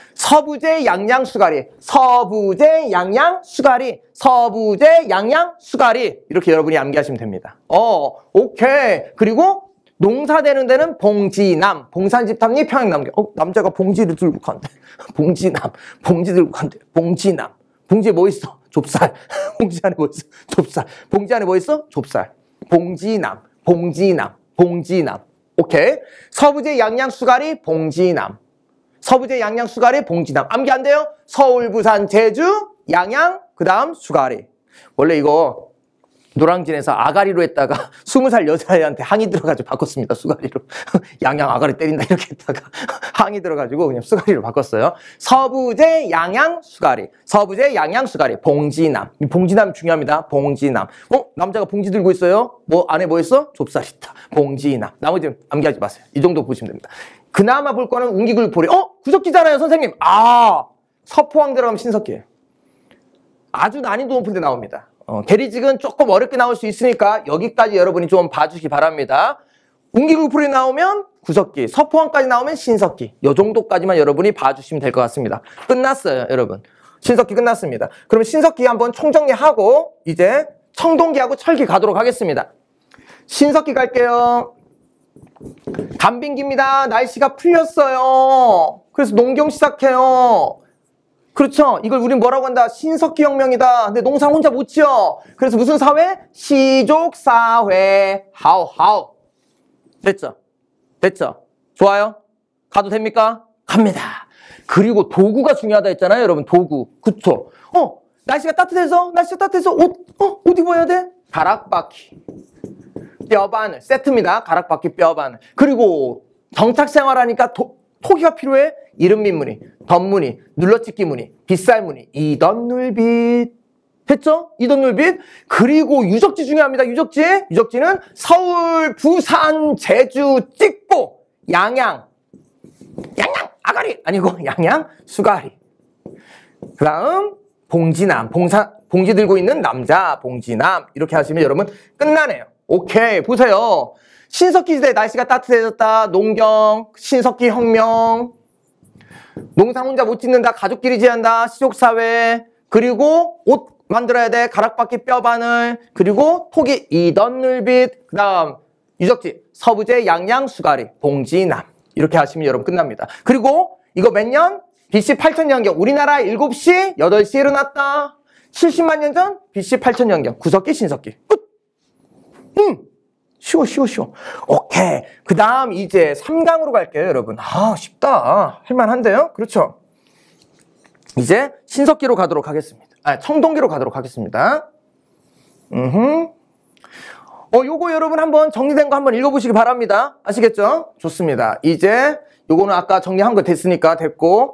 서부제 양양 수가리. 서부제 양양 수가리. 서부제 양양 수가리. 이렇게 여러분이 암기하시면 됩니다. 오케이. 그리고 농사되는 데는 봉지남. 봉산집담리 평양남경. 남자가 봉지를 들고 간대. 봉지남. 봉지 들고 간대. 봉지남. 봉지에 뭐 있어? 좁쌀. 봉지 안에 뭐 있어? 좁쌀. 봉지 안에 뭐 있어? 좁쌀. 봉지남. 봉지남, 봉지남. 오케이. 서부제 양양 수가리, 봉지남. 서부제 양양 수가리, 봉지남. 암기 안 돼요? 서울, 부산, 제주, 양양, 그 다음 수가리. 원래 이거 노량진에서 아가리로 했다가 20살 여자애한테 항의 들어가지고 바꿨습니다. 수가리로. 양양 아가리 때린다 이렇게 했다가 항의 들어가지고 그냥 수가리로 바꿨어요. 서부제 양양 수가리. 서부제 양양 수가리. 봉지남. 봉지남 중요합니다. 봉지남. 남자가 봉지 들고 있어요? 안에 뭐 있어? 좁쌀 있다. 봉지남. 나머지는 암기하지 마세요. 이 정도 보시면 됩니다. 그나마 볼 거는 웅기굴포리. 구석기잖아요, 선생님. 서포항 들어가면 신석기예요. 아주 난이도 높은 데 나옵니다. 계리직은 조금 어렵게 나올 수 있으니까 여기까지 여러분이 좀 봐주시기 바랍니다. 웅기굴풀이 나오면 구석기, 서포항까지 나오면 신석기. 이 정도까지만 여러분이 봐주시면 될 것 같습니다. 끝났어요, 여러분. 신석기 끝났습니다. 그럼 신석기 한번 총정리하고 이제 청동기하고 철기 가도록 하겠습니다. 신석기 갈게요. 간빙기입니다. 날씨가 풀렸어요. 그래서 농경 시작해요. 그렇죠. 이걸 우린 뭐라고 한다? 신석기 혁명이다. 근데 농사 혼자 못 지어. 그래서 무슨 사회? 시족사회. 하우. 됐죠? 좋아요? 가도 됩니까? 갑니다. 그리고 도구가 중요하다 했잖아요, 여러분. 도구. 그쵸? 날씨가 따뜻해서 옷 입어야 돼? 가락바퀴. 뼈바늘. 세트입니다. 가락바퀴 뼈바늘. 그리고 정착생활하니까 토기가 필요해? 이름밑무늬, 덧무늬, 눌러찍기 무늬, 빗살무늬, 이덧눌빗. 됐죠? 이덧눌빗. 그리고 유적지 중요합니다. 유적지는 서울, 부산, 제주, 찍보, 양양 아가리 아니고 양양 수가리. 그 다음 봉지남, 봉지 들고 있는 남자, 봉지남. 이렇게 하시면 여러분 끝나네요. 오케이, 보세요. 신석기 시대 날씨가 따뜻해졌다. 농경, 신석기 혁명. 농사 혼자 못 짓는다. 가족끼리 지한다. 시족사회. 그리고 옷 만들어야 돼. 가락바퀴 뼈바늘. 그리고 토기 이덧눌빗. 그 다음 유적지 서부제, 양양, 수가리, 봉지남. 이렇게 하시면 여러분 끝납니다. 그리고 이거 몇 년? BC 8000년경. 우리나라 7시, 8시에 일어났다. 70만 년 전 BC 8000년경. 구석기, 신석기. 끝. 쉬워. 오케이. 그 다음 이제 3강으로 갈게요, 여러분. 아, 쉽다. 할만한데요? 그렇죠? 이제 신석기로 가도록 하겠습니다. 청동기로 가도록 하겠습니다. 요거 여러분 한번 정리된 거 한번 읽어보시기 바랍니다. 아시겠죠? 좋습니다. 이제 요거는 아까 정리한 거 됐으니까 됐고.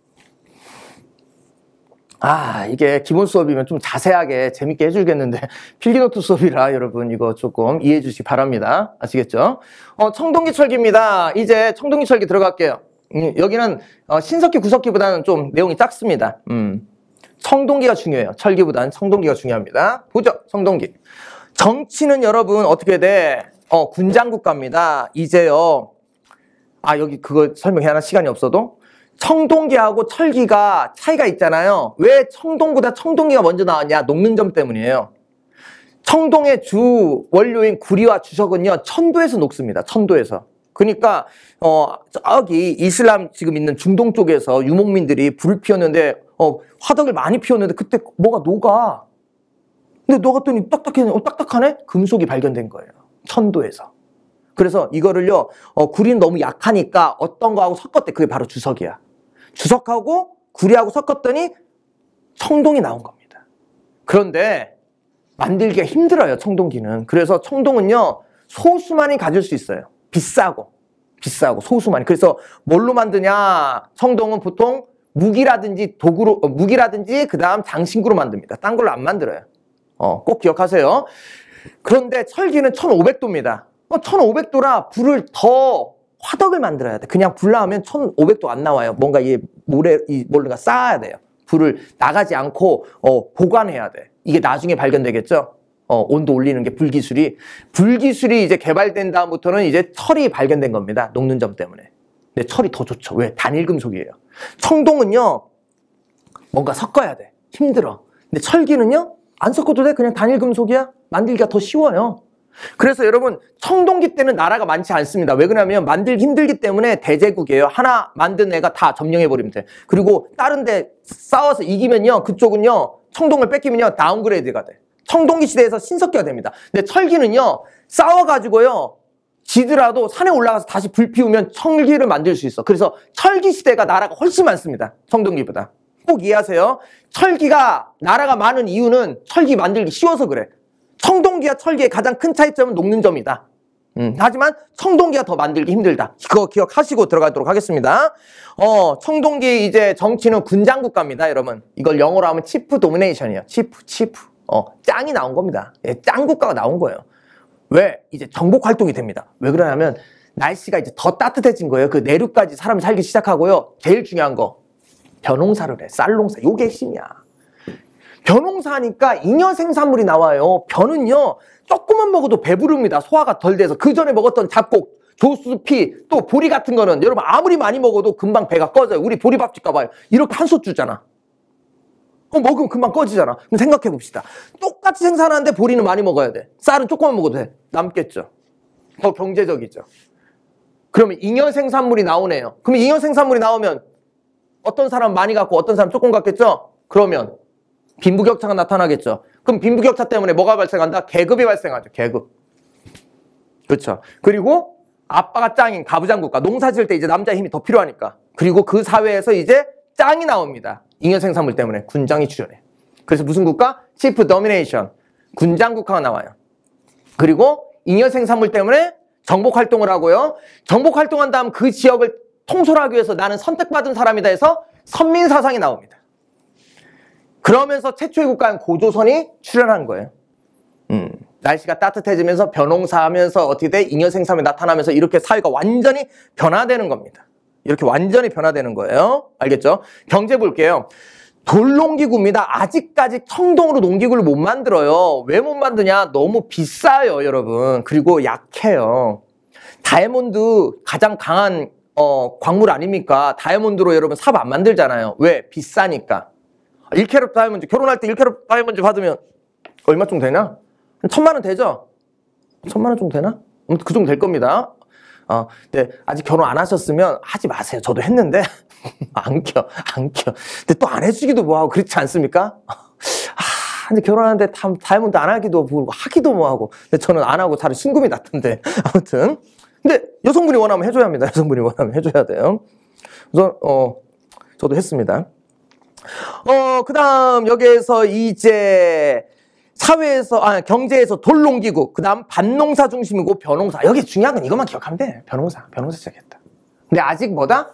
이게 기본 수업이면 좀 자세하게 재밌게 해주겠는데 필기노트 수업이라 여러분 이거 조금 이해해 주시기 바랍니다. 아시겠죠? 청동기 철기입니다. 이제 청동기 철기 들어갈게요. 여기는 신석기, 구석기보다는 좀 내용이 작습니다. 청동기가 중요해요. 철기보다는 청동기가 중요합니다. 보죠. 청동기. 정치는 여러분 어떻게 돼? 군장국가입니다. 이제요. 여기 그거 설명해야 하나 시간이 없어도 청동기하고 철기가 차이가 있잖아요. 왜 청동보다 청동기가 먼저 나왔냐? 녹는 점 때문이에요. 청동의 주 원료인 구리와 주석은요, 천도에서 녹습니다. 천도에서. 그러니까 저기 이슬람 지금 있는 중동 쪽에서 유목민들이 불을 피웠는데 화덕을 많이 피웠는데 그때 뭐가 녹아. 근데 녹았더니 딱딱하네? 금속이 발견된 거예요. 천도에서. 그래서 이거를요, 구리는 너무 약하니까 어떤 거하고 섞었대. 그게 바로 주석이야. 주석하고 구리하고 섞었더니 청동이 나온 겁니다. 그런데 만들기가 힘들어요, 청동기는. 그래서 청동은요, 소수만이 가질 수 있어요. 비싸고 소수만이. 그래서 뭘로 만드냐? 청동은 보통 무기라든지 도구로, 무기라든지 그 다음 장신구로 만듭니다. 딴 걸로 안 만들어요. 꼭 기억하세요. 그런데 철기는 1500도입니다. 1500도라 불을 더 화덕을 만들어야 돼. 그냥 불 나오면 1500도 안 나와요. 뭔가 뭔가 쌓아야 돼요. 불을 나가지 않고 보관해야 돼. 이게 나중에 발견되겠죠? 온도 올리는 게 불기술이 이제 개발된 다음부터는 이제 철이 발견된 겁니다. 녹는 점 때문에. 근데 철이 더 좋죠. 왜? 단일금속이에요. 청동은요, 뭔가 섞어야 돼. 힘들어. 근데 철기는요, 안 섞어도 돼. 그냥 단일금속이야. 만들기가 더 쉬워요. 그래서 여러분 청동기 때는 나라가 많지 않습니다. 왜 그러냐면 만들기 힘들기 때문에 대제국이에요. 하나 만든 애가 다 점령해버리면 돼. 그리고 다른 데 싸워서 이기면요, 그쪽은요, 청동을 뺏기면요, 다운그레이드가 돼. 청동기 시대에서 신석기가 됩니다. 근데 철기는요, 싸워가지고요, 지더라도 산에 올라가서 다시 불 피우면 철기를 만들 수 있어. 그래서 철기 시대가 나라가 훨씬 많습니다. 청동기보다. 꼭 이해하세요. 철기가 나라가 많은 이유는 철기 만들기 쉬워서 그래. 청동기와 철기의 가장 큰 차이점은 녹는 점이다. 하지만 청동기가 더 만들기 힘들다. 그거 기억하시고 들어가도록 하겠습니다. 청동기 이제 정치는 군장국가입니다, 여러분. 이걸 영어로 하면 치프 도미네이션이에요. 치프. 짱이 나온 겁니다. 짱국가가 나온 거예요. 왜? 이제 정복 활동이 됩니다. 왜 그러냐면 날씨가 이제 더 따뜻해진 거예요. 그 내륙까지 사람이 살기 시작하고요. 제일 중요한 거, 벼농사를 해. 쌀농사. 요게 핵심이야. 벼농사니까 잉여 생산물이 나와요. 벼는요, 조금만 먹어도 배부릅니다. 소화가 덜 돼서. 그 전에 먹었던 잡곡, 조수피, 또 보리 같은 거는 여러분 아무리 많이 먹어도 금방 배가 꺼져요. 우리 보리밥집 가봐요. 이렇게 한 솥 주잖아. 먹으면 금방 꺼지잖아. 그럼 생각해 봅시다. 똑같이 생산하는데 보리는 많이 먹어야 돼. 쌀은 조금만 먹어도 돼. 남겠죠. 더 경제적이죠. 그러면 잉여 생산물이 나오네요. 그럼 잉여 생산물이 나오면 어떤 사람 많이 갖고 어떤 사람 조금 갖겠죠? 그러면 빈부격차가 나타나겠죠. 그럼 빈부격차 때문에 뭐가 발생한다? 계급이 발생하죠. 계급. 그렇죠. 그리고 아빠가 짱인 가부장국가. 농사 지을 때 이제 남자의 힘이 더 필요하니까. 그리고 그 사회에서 이제 짱이 나옵니다. 잉여 생산물 때문에 군장이 출현해. 그래서 무슨 국가? 치프 도미네이션. 군장국가가 나와요. 그리고 잉여 생산물 때문에 정복 활동을 하고요. 정복 활동한 다음 그 지역을 통솔하기 위해서 나는 선택받은 사람이다 해서 선민사상이 나옵니다. 그러면서 최초의 국가인 고조선이 출현한 거예요. 날씨가 따뜻해지면서 벼농사하면서 어떻게 돼? 잉여 생산이 나타나면서 이렇게 사회가 완전히 변화되는 겁니다. 이렇게 완전히 변화되는 거예요. 알겠죠? 경제 볼게요. 돌농기구입니다. 아직까지 청동으로 농기구를 못 만들어요. 왜 못 만드냐? 너무 비싸요, 여러분. 그리고 약해요. 다이아몬드 가장 강한 광물 아닙니까? 다이아몬드로 여러분 삽 안 만들잖아요. 왜? 비싸니까. 1캐럿 다이아몬드, 결혼할 때 1캐럿 다이아몬드 받으면 얼마 정도 되나? 1000만 원 되죠? 1000만 원 정도 되나? 그 정도 될 겁니다. 근데 아직 결혼 안 하셨으면 하지 마세요. 저도 했는데 안 켜. 근데 또 안 해주기도 뭐하고 그렇지 않습니까? 근데 결혼하는데 다이아몬드 안 하기도 뭐하고 하기도 뭐하고. 근데 저는 안 하고 다른 신금이 났던데. 아무튼. 근데 여성분이 원하면 해줘야 합니다. 여성분이 원하면 해줘야 돼요. 그래서 저도 했습니다. 그 다음 여기에서 이제 사회에서 경제에서 돌농기구, 그 다음 밭농사 중심이고 벼농사. 여기 중요한 건 이것만 기억하면 돼. 벼농사 시작했다. 근데 아직 뭐다?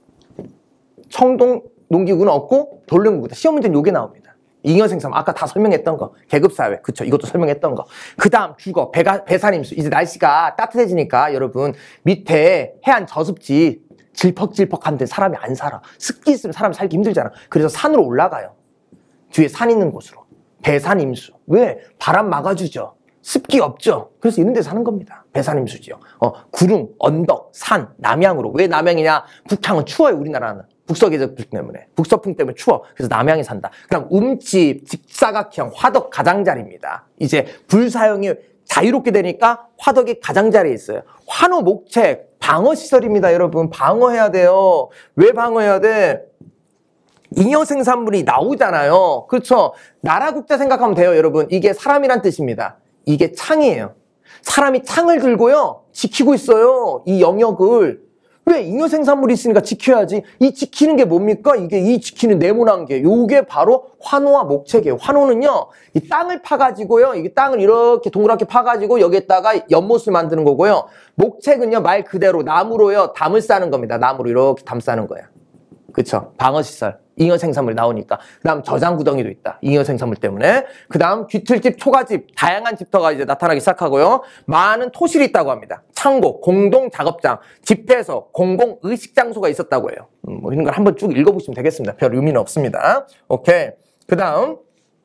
청동 농기구는 없고 돌농기구다. 시험 문제는 요게 나옵니다. 잉여생산, 아까 다 설명했던 거. 계급사회, 그쵸? 이것도 설명했던 거. 그 다음 주거, 배산임수. 이제 날씨가 따뜻해지니까 여러분 밑에 해안 저습지 질퍽질퍽한데 사람이 안 살아. 습기 있으면 사람 살기 힘들잖아. 그래서 산으로 올라가요. 뒤에 산 있는 곳으로. 배산임수. 왜? 바람 막아주죠. 습기 없죠. 그래서 이런 데 사는 겁니다. 배산임수지요. 구릉, 언덕, 산, 남향으로. 왜 남향이냐? 북향은 추워요, 우리나라는. 북서계적풍 때문에. 북서풍 때문에 추워. 그래서 남향에 산다. 그다음 움집, 직사각형, 화덕 가장자리입니다. 이제 불 사용이 자유롭게 되니까 화덕이 가장자리에 있어요. 환호, 목책, 방어시설입니다, 여러분. 방어해야 돼요. 왜 방어해야 돼? 잉여 생산물이 나오잖아요. 그렇죠? 나라 국자 생각하면 돼요, 여러분. 이게 사람이란 뜻입니다. 이게 창이에요. 사람이 창을 들고요, 지키고 있어요. 이 영역을. 왜? 잉여 생산물이 있으니까 지켜야지. 이 지키는 게 뭡니까? 이 지키는 네모난 게. 요게 바로 환호와 목책이에요. 환호는요, 이 땅을 파가지고요, 이 땅을 이렇게 동그랗게 파가지고 여기에다가 연못을 만드는 거고요. 목책은요, 말 그대로 나무로요, 담을 싸는 겁니다. 나무로 이렇게 담 싸는 거예요. 그쵸? 방어시설. 잉여 생산물이 나오니까. 그 다음 저장구덩이도 있다. 잉여 생산물 때문에. 그 다음 귀틀집, 초가집, 다양한 집터가 이제 나타나기 시작하고요. 많은 토실이 있다고 합니다. 창고, 공동 작업장, 집회소, 공공 의식장소가 있었다고 해요. 뭐 이런 걸 한번 쭉 읽어보시면 되겠습니다. 별 의미는 없습니다. 오케이. 그 다음.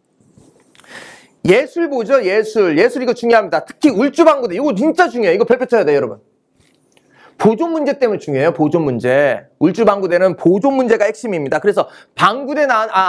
예술 보죠, 예술. 예술 이거 중요합니다. 특히 울주방구대. 이거 진짜 중요해요. 이거 별표 쳐야 돼요, 여러분. 보존 문제 때문에 중요해요. 보존 문제. 울주방구대는 보존 문제가 핵심입니다. 그래서 방구대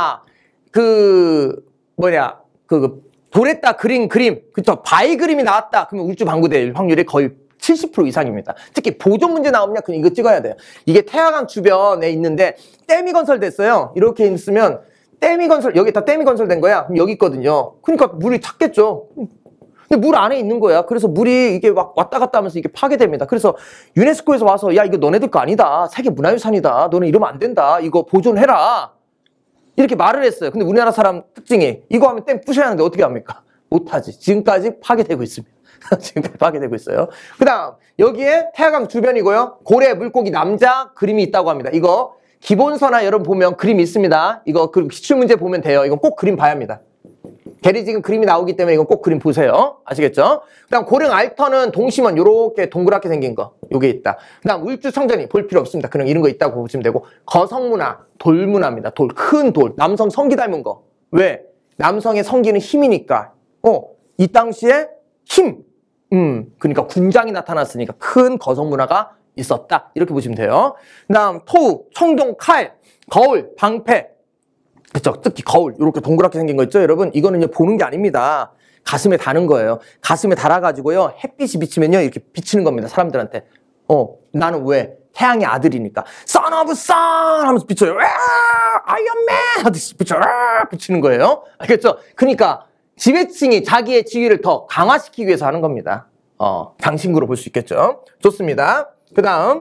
돌에다 그린 그림, 그쵸? 바위 그림이 나왔다. 그러면 울주방구대 확률이 거의 70% 이상입니다. 특히 보존 문제 나오면 그냥 이거 찍어야 돼요. 이게 태화강 주변에 있는데 댐이 건설됐어요. 이렇게 있으면 댐이 건설, 여기다 댐이 건설된 거야. 그럼 여기 있거든요. 그러니까 물이 찼겠죠. 근데 물 안에 있는 거야. 그래서 물이 이게 막 왔다 갔다 하면서 이게 파괴됩니다. 그래서 유네스코에서 와서 야, 이거 너네들 거 아니다. 세계문화유산이다. 너네 이러면 안 된다. 이거 보존해라. 이렇게 말을 했어요. 근데 우리나라 사람 특징이 이거 하면 댐 부셔야 하는데 어떻게 합니까? 못하지. 지금까지 파괴되고 있습니다. 지금까지 파괴되고 있어요. 그 다음 여기에 태화강 주변이고요. 고래, 물고기, 남자 그림이 있다고 합니다. 이거 기본서나 여러분 보면 그림이 있습니다. 이거 기출문제 보면 돼요. 이건 꼭 그림 봐야 합니다. 걔리 지금 그림이 나오기 때문에 이건 꼭 그림 보세요. 아시겠죠? 그 다음 고릉 알터는 동심원 요렇게 동그랗게 생긴 거 요게 있다. 그 다음 울주 성전이 볼 필요 없습니다. 그냥 이런 거 있다고 보시면 되고 거성문화, 돌문화입니다. 돌, 큰 돌, 남성 성기 닮은 거. 왜? 남성의 성기는 힘이니까. 이 당시에 힘. 그러니까 군장이 나타났으니까 큰 거성문화가 있었다. 이렇게 보시면 돼요. 그 다음 토우, 청동, 칼, 거울, 방패. 그쵸? 특히 거울 이렇게 동그랗게 생긴 거 있죠, 여러분? 이거는 이제 보는 게 아닙니다. 가슴에 다는 거예요. 가슴에 달아가지고요, 햇빛이 비치면요 이렇게 비치는 겁니다, 사람들한테. 나는 왜? 태양의 아들이니까 Son of Sun 하면서 비쳐요. 아이언맨 하듯이 비치는 거예요. 알겠죠? 그러니까 지배층이 자기의 지위를 더 강화시키기 위해서 하는 겁니다. 장신구로 볼 수 있겠죠? 좋습니다. 그 다음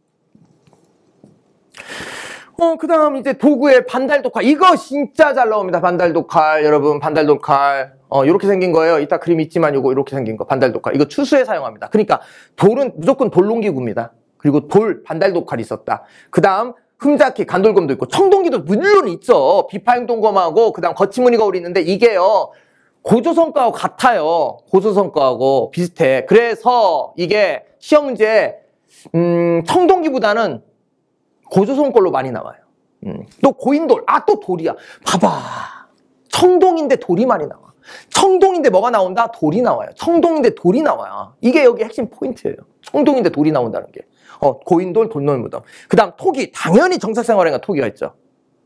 그 다음 이제 도구의 반달독칼. 이거 진짜 잘 나옵니다. 반달독칼. 여러분, 반달독칼. 요렇게 생긴 거예요. 이따 그림 있지만 요거 이렇게 생긴 거. 반달독칼. 이거 추수에 사용합니다. 그러니까 돌은 무조건 돌농기구입니다. 그리고 반달독칼이 있었다. 그 다음 흠자키, 간돌검도 있고 청동기도 물론 있죠. 비파행동검하고 그 다음 거치무늬 거울이 있는데 이게요. 고조선 거하고 같아요. 고조선 거하고 비슷해. 그래서 이게 시험 문제 청동기보다는 고조선 걸로 많이 나와요. 또 고인돌. 또 돌이야. 봐봐. 청동인데 돌이 많이 나와. 청동인데 뭐가 나온다? 돌이 나와요. 청동인데 돌이 나와요. 이게 여기 핵심 포인트예요. 청동인데 돌이 나온다는 게. 고인돌, 돌놀무덤. 그 다음 토기. 당연히 정착생활에가 토기가 있죠.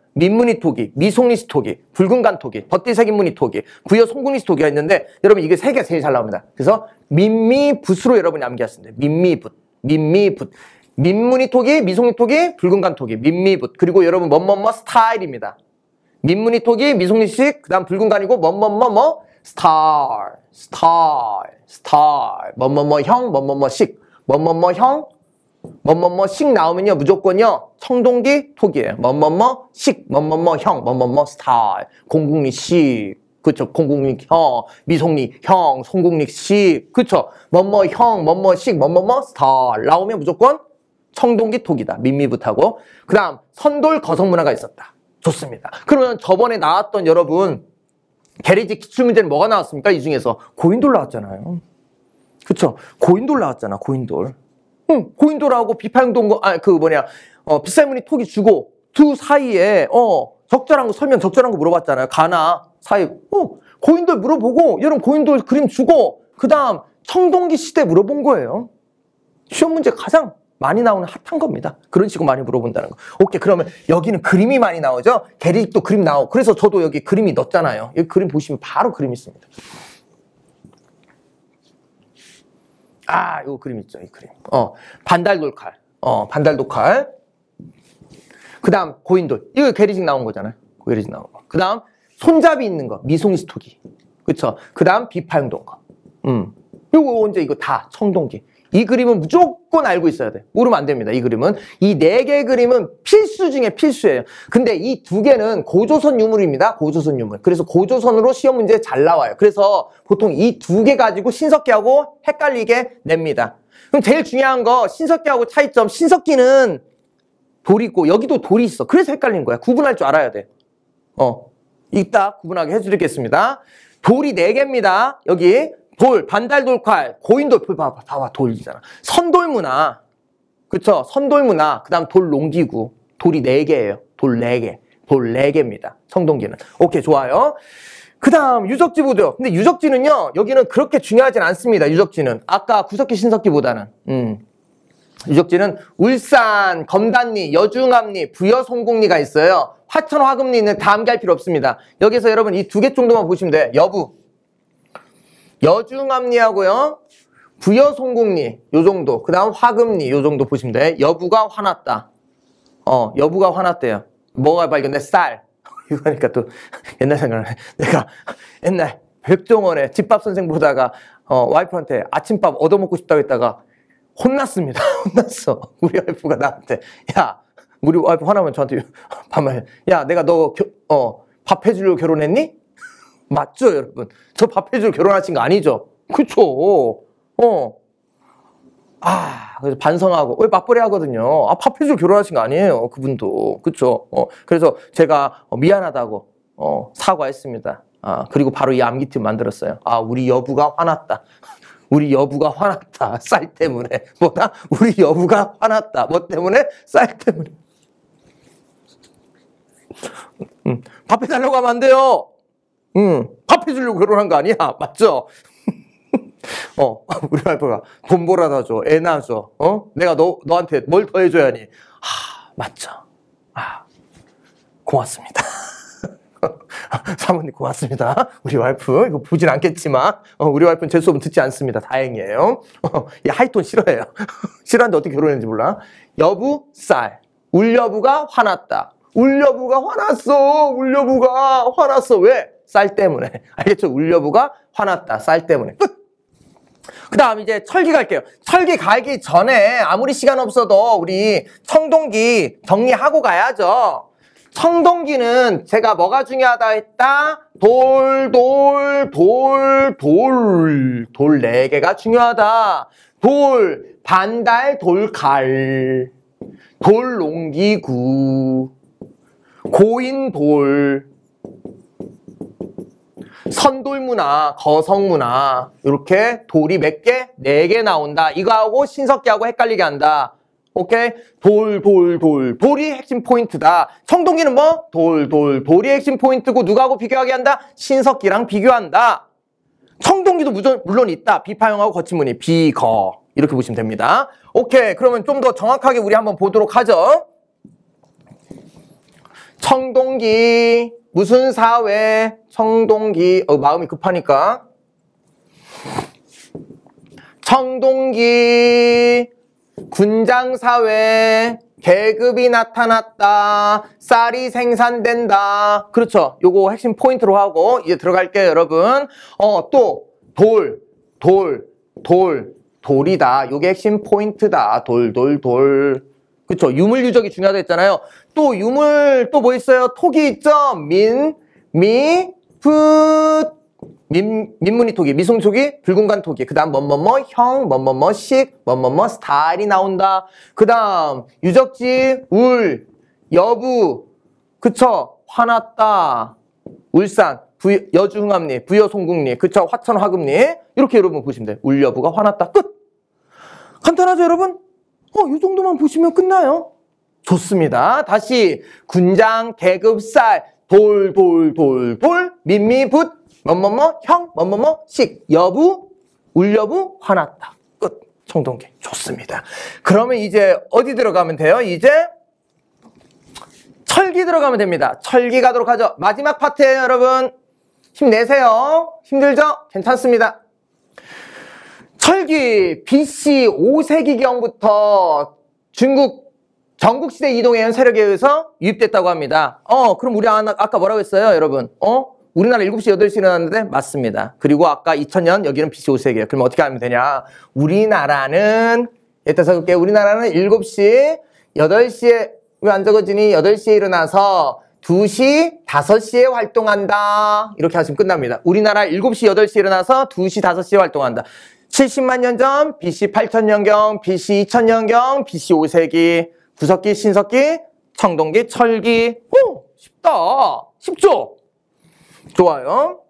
민무늬 토기, 미송리시 토기, 붉은간 토기, 덧띠색인무늬 토기, 부여 송궁리시 토기가 있는데 여러분 이게 세 개가 제일 잘 나옵니다. 그래서 민미붓으로 여러분이 암기하시면 돼요. 민미붓, 민미붓. 민무늬 토기, 미송리 토기, 붉은간 토기, 민미붓. 그리고 여러분 뭐뭐뭐 스타일입니다. 민무늬 토기, 미송리식, 그 다음 붉은간이고 뭐뭐뭐뭐 스타일, 스타일, 스타일. 뭐뭐뭐 형, 뭐뭐뭐 식, 뭐뭐뭐 형, 뭐뭐뭐 식 나오면요 무조건요 청동기 토기예요. 뭐뭐뭐 식, 뭐뭐뭐 형, 뭐뭐뭐 스타일. 공국리 식, 그쵸? 공국리 형, 미송리 형, 송국리 식, 그쵸? 뭐뭐 형, 뭐뭐 식, 뭐뭐뭐 스타일 나오면 무조건 청동기 토기다. 민미붓하고. 그 다음 선돌 거성문화가 있었다. 좋습니다. 그러면 저번에 나왔던 여러분 계리지 기출문제는 뭐가 나왔습니까? 이 중에서 고인돌 나왔잖아요. 그쵸? 고인돌 나왔잖아. 고인돌. 응, 고인돌하고 비파용동 빗살무늬 토기 주고 두 사이에 적절한 거 설명 적절한 거 물어봤잖아요. 가나 사이 고인돌 물어보고 여러분 고인돌 그림 주고 그 다음 청동기 시대 물어본 거예요. 시험 문제 가장 많이 나오는 핫한 겁니다. 그런 식으로 많이 물어본다는 거. 오케이, 그러면 여기는 그림이 많이 나오죠? 계리도 그림 나오고. 그래서 저도 여기 그림이 넣었잖아요. 여기 그림 보시면 바로 그림 있습니다. 아, 요 그림 있죠, 이 그림. 반달돌칼. 반달돌칼. 그 다음, 고인돌. 이거 계리식 나온 거잖아요. 계리식 나온 거. 그 다음, 손잡이 있는 거. 미송리시 토기. 그쵸? 그 다음, 비파용동 거. 요거 언제 이거 다 청동기. 이 그림은 무조건 알고 있어야 돼. 모르면 안 됩니다. 이 그림은. 이 4개 그림은 필수 중에 필수예요. 근데 이 2개는 고조선 유물입니다. 고조선 유물. 그래서 고조선으로 시험 문제 잘 나와요. 그래서 보통 이 2개 가지고 신석기하고 헷갈리게 냅니다. 그럼 제일 중요한 거 신석기하고 차이점. 신석기는 돌이 있고 여기도 돌이 있어. 그래서 헷갈린 거야. 구분할 줄 알아야 돼. 이따 구분하게 해드리겠습니다. 돌이 4개입니다. 여기. 돌, 반달돌칼, 고인돌, 봐봐, 돌이잖아. 선돌문화, 그쵸? 선돌문화, 그 다음 돌농기구, 돌이 4개예요. 돌 4개, 돌 4개입니다. 청동기는. 오케이, 좋아요. 그 다음 유적지 보죠. 근데 유적지는요, 여기는 그렇게 중요하진 않습니다. 유적지는. 아까 구석기, 신석기보다는. 유적지는 울산, 검단리, 여중암리, 부여송곡리가 있어요. 화천, 화금리는 다 암기할 필요 없습니다. 여기서 여러분 이 2개 정도만 보시면 돼요. 여부. 여중암리하고요. 부여송곡리 요 정도. 그 다음 화금리 요 정도 보시면 돼. 여부가 화났다. 여부가 화났대요. 뭐가 발견돼? 쌀. 이거 하니까 또 옛날 생각나네. 내가 옛날 백종원의 집밥 선생 보다가 와이프한테 아침밥 얻어먹고 싶다고 했다가 혼났습니다. 혼났어. 우리 와이프가 나한테. 야, 우리 와이프 화나면 저한테 반말. 야, 내가 너 밥 해주려고 결혼했니? 맞죠, 여러분? 저 밥 해주러 결혼하신 거 아니죠? 그쵸? 그래서 반성하고, 왜 맞벌이 하거든요. 밥 해주러 결혼하신 거 아니에요, 그분도. 그쵸? 그래서 제가 미안하다고, 사과했습니다. 그리고 바로 이 암기팀 만들었어요. 우리 여부가 화났다. 우리 여부가 화났다. 쌀 때문에. 뭐다? 우리 여부가 화났다. 뭐 때문에? 쌀 때문에. 밥 해달라고 하면 안 돼요. 밥 해주려고 결혼한 거 아니야? 맞죠? 우리 와이프가 돈 벌어다 줘, 애 낳아줘, 내가 너한테 뭘 더 해줘야 하니? 맞죠? 고맙습니다. 사모님 고맙습니다. 우리 와이프, 이거 보진 않겠지만, 우리 와이프는 제 수업은 듣지 않습니다. 다행이에요. 하이톤 싫어해요. 싫어하는데 어떻게 결혼했는지 몰라. 여부, 쌀. 울 여부가 화났다. 울 여부가 화났어. 울 여부가 화났어. 왜? 쌀 때문에. 알겠죠? 울 여부가 화났다. 쌀 때문에. 끝! 그 다음 이제 철기 갈게요. 철기 가기 전에 아무리 시간 없어도 우리 청동기 정리하고 가야죠. 청동기는 제가 뭐가 중요하다 했다? 돌 4개가 중요하다. 돌, 반달, 돌칼, 돌농기구, 고인돌, 선돌문화, 거성문화, 이렇게 돌이 몇 개? 4개 나온다. 이거하고 신석기하고 헷갈리게 한다. 오케이? 돌이 핵심 포인트다. 청동기는 뭐? 돌이 핵심 포인트고 누구하고 비교하게 한다? 신석기랑 비교한다. 청동기도 물론 있다. 비파형하고 거친무늬, 비거. 이렇게 보시면 됩니다. 오케이. 그러면 좀 더 정확하게 우리 한번 보도록 하죠. 청동기 무슨 사회? 청동기 마음이 급하니까 청동기 군장사회 계급이 나타났다. 쌀이 생산된다. 그렇죠. 요거 핵심 포인트로 하고 이제 들어갈게요, 여러분. 또 돌이다. 요게 핵심 포인트다. 돌. 그렇죠. 유물 유적이 중요하다 했잖아요. 또 유물 또 뭐 있어요? 톡이 있죠. 민무늬 토기, 미송토기, 붉은간 토기, 그 다음 형, 식, 스타일이 나온다. 그 다음 유적지, 여부, 그쵸? 화났다, 울산, 여주흥암리, 부여송국리, 그쵸? 화천화금리. 이렇게 여러분 보시면 돼요. 여부가 화났다. 끝! 간단하죠, 여러분? 이 정도만 보시면 끝나요. 좋습니다. 다시 군장, 계급, 쌀, 돌, 민미붓, 형, 식, 여부, 여부, 화났다. 끝. 청동기. 좋습니다. 그러면 이제 어디 들어가면 돼요? 이제 철기 들어가면 됩니다. 철기 가도록 하죠. 마지막 파트예요, 여러분. 힘내세요. 힘들죠? 괜찮습니다. 철기 BC 5세기경부터 중국 전국시대 이동해온 세력에 의해서 유입됐다고 합니다. 그럼 우리 아까 뭐라고 했어요, 여러분? 우리나라 7시, 8시 일어났는데? 맞습니다. 그리고 아까 2000년, 여기는 BC 5세기예요. 그럼 어떻게 하면 되냐? 우리나라는 7시, 8시에, 왜 안 적어지니? 8시에 일어나서 2시, 5시에 활동한다. 이렇게 하시면 끝납니다. 우리나라 7시, 8시에 일어나서 2시, 5시에 활동한다. 70만 년 전, BC 8000년경, BC 2000년경, BC 5세기, 구석기, 신석기, 청동기, 철기. 쉽다. 쉽죠? 좋아요.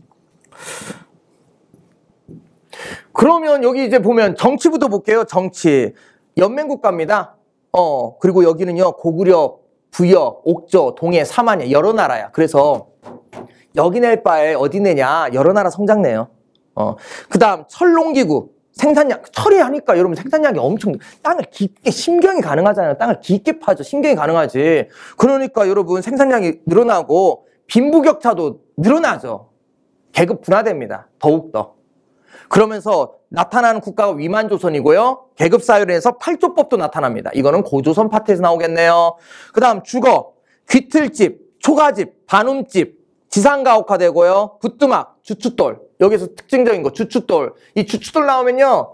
그러면 여기 이제 보면 정치부터 볼게요. 정치. 연맹국가입니다. 그리고 여기는요, 고구려, 부여, 옥저, 동해, 사만이야. 여러 나라야. 그래서 여기 낼 바에 어디 내냐? 여러 나라 성장내요. 그 다음, 철농기구. 생산량, 처리하니까 여러분 생산량이 엄청, 땅을 깊게, 심경이 가능하잖아요. 땅을 깊게 파죠. 심경이 가능하지. 그러니까 여러분 생산량이 늘어나고, 빈부격차도 늘어나죠. 계급 분화됩니다. 더욱더. 그러면서 나타나는 국가가 위만조선이고요. 계급사회에서 8조법도 나타납니다. 이거는 고조선 파트에서 나오겠네요. 그 다음 주거, 귀틀집, 초가집, 반움집, 지상가옥화되고요. 부뚜막, 주춧돌. 여기서 특징적인 거, 주춧돌. 이 주춧돌 나오면요.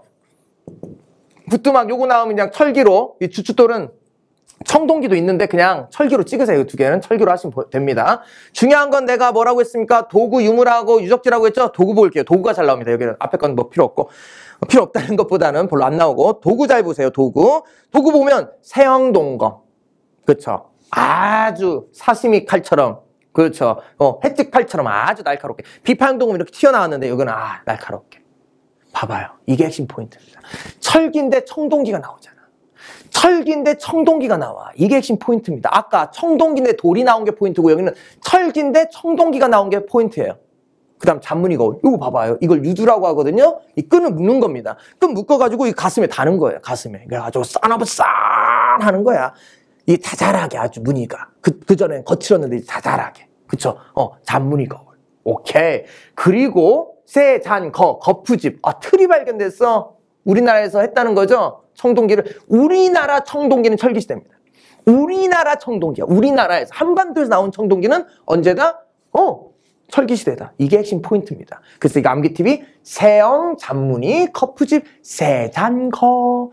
부뚜막 요거 나오면 그냥 철기로, 이 주춧돌은 청동기도 있는데 그냥 철기로 찍으세요. 이 두 개는 철기로 하시면 됩니다. 중요한 건 내가 뭐라고 했습니까? 도구, 유물하고 유적지라고 했죠? 도구 볼게요. 도구가 잘 나옵니다. 여기는 앞에 건 뭐 필요 없고. 필요 없다는 것보다는 별로 안 나오고. 도구 잘 보세요. 도구. 도구 보면 세형동검. 그렇죠. 아주 사시미 칼처럼. 그렇죠. 횟집 칼처럼 아주 날카롭게. 비파형동검 이렇게 튀어나왔는데 여기는 날카롭게. 봐봐요. 이게 핵심 포인트입니다. 철기인데 청동기가 나오잖아. 철기인데 청동기가 나와. 이게 핵심 포인트입니다. 아까 청동기인데 돌이 나온 게 포인트고 여기는 철기인데 청동기가 나온 게 포인트예요. 그 다음 잔무늬 거울. 이거 봐봐요. 이걸 유두라고 하거든요. 이 끈을 묶는 겁니다. 끈 묶어가지고 이 가슴에 다는 거예요. 가슴에. 그래가지고 싼하는 거야. 이 자잘하게 아주 무늬가. 그전엔 거칠었는데 자잘하게. 그쵸? 잔무늬 거울. 오케이. 그리고 거푸집. 틀이 발견됐어. 우리나라에서 했다는 거죠. 청동기를. 우리나라 청동기는 철기시대입니다. 우리나라 청동기야. 우리나라에서 한반도에서 나온 청동기는 언제다? 철기시대다. 이게 핵심 포인트입니다. 그래서 이거 암기팁이 세영, 잔무늬, 거푸집, 세잔거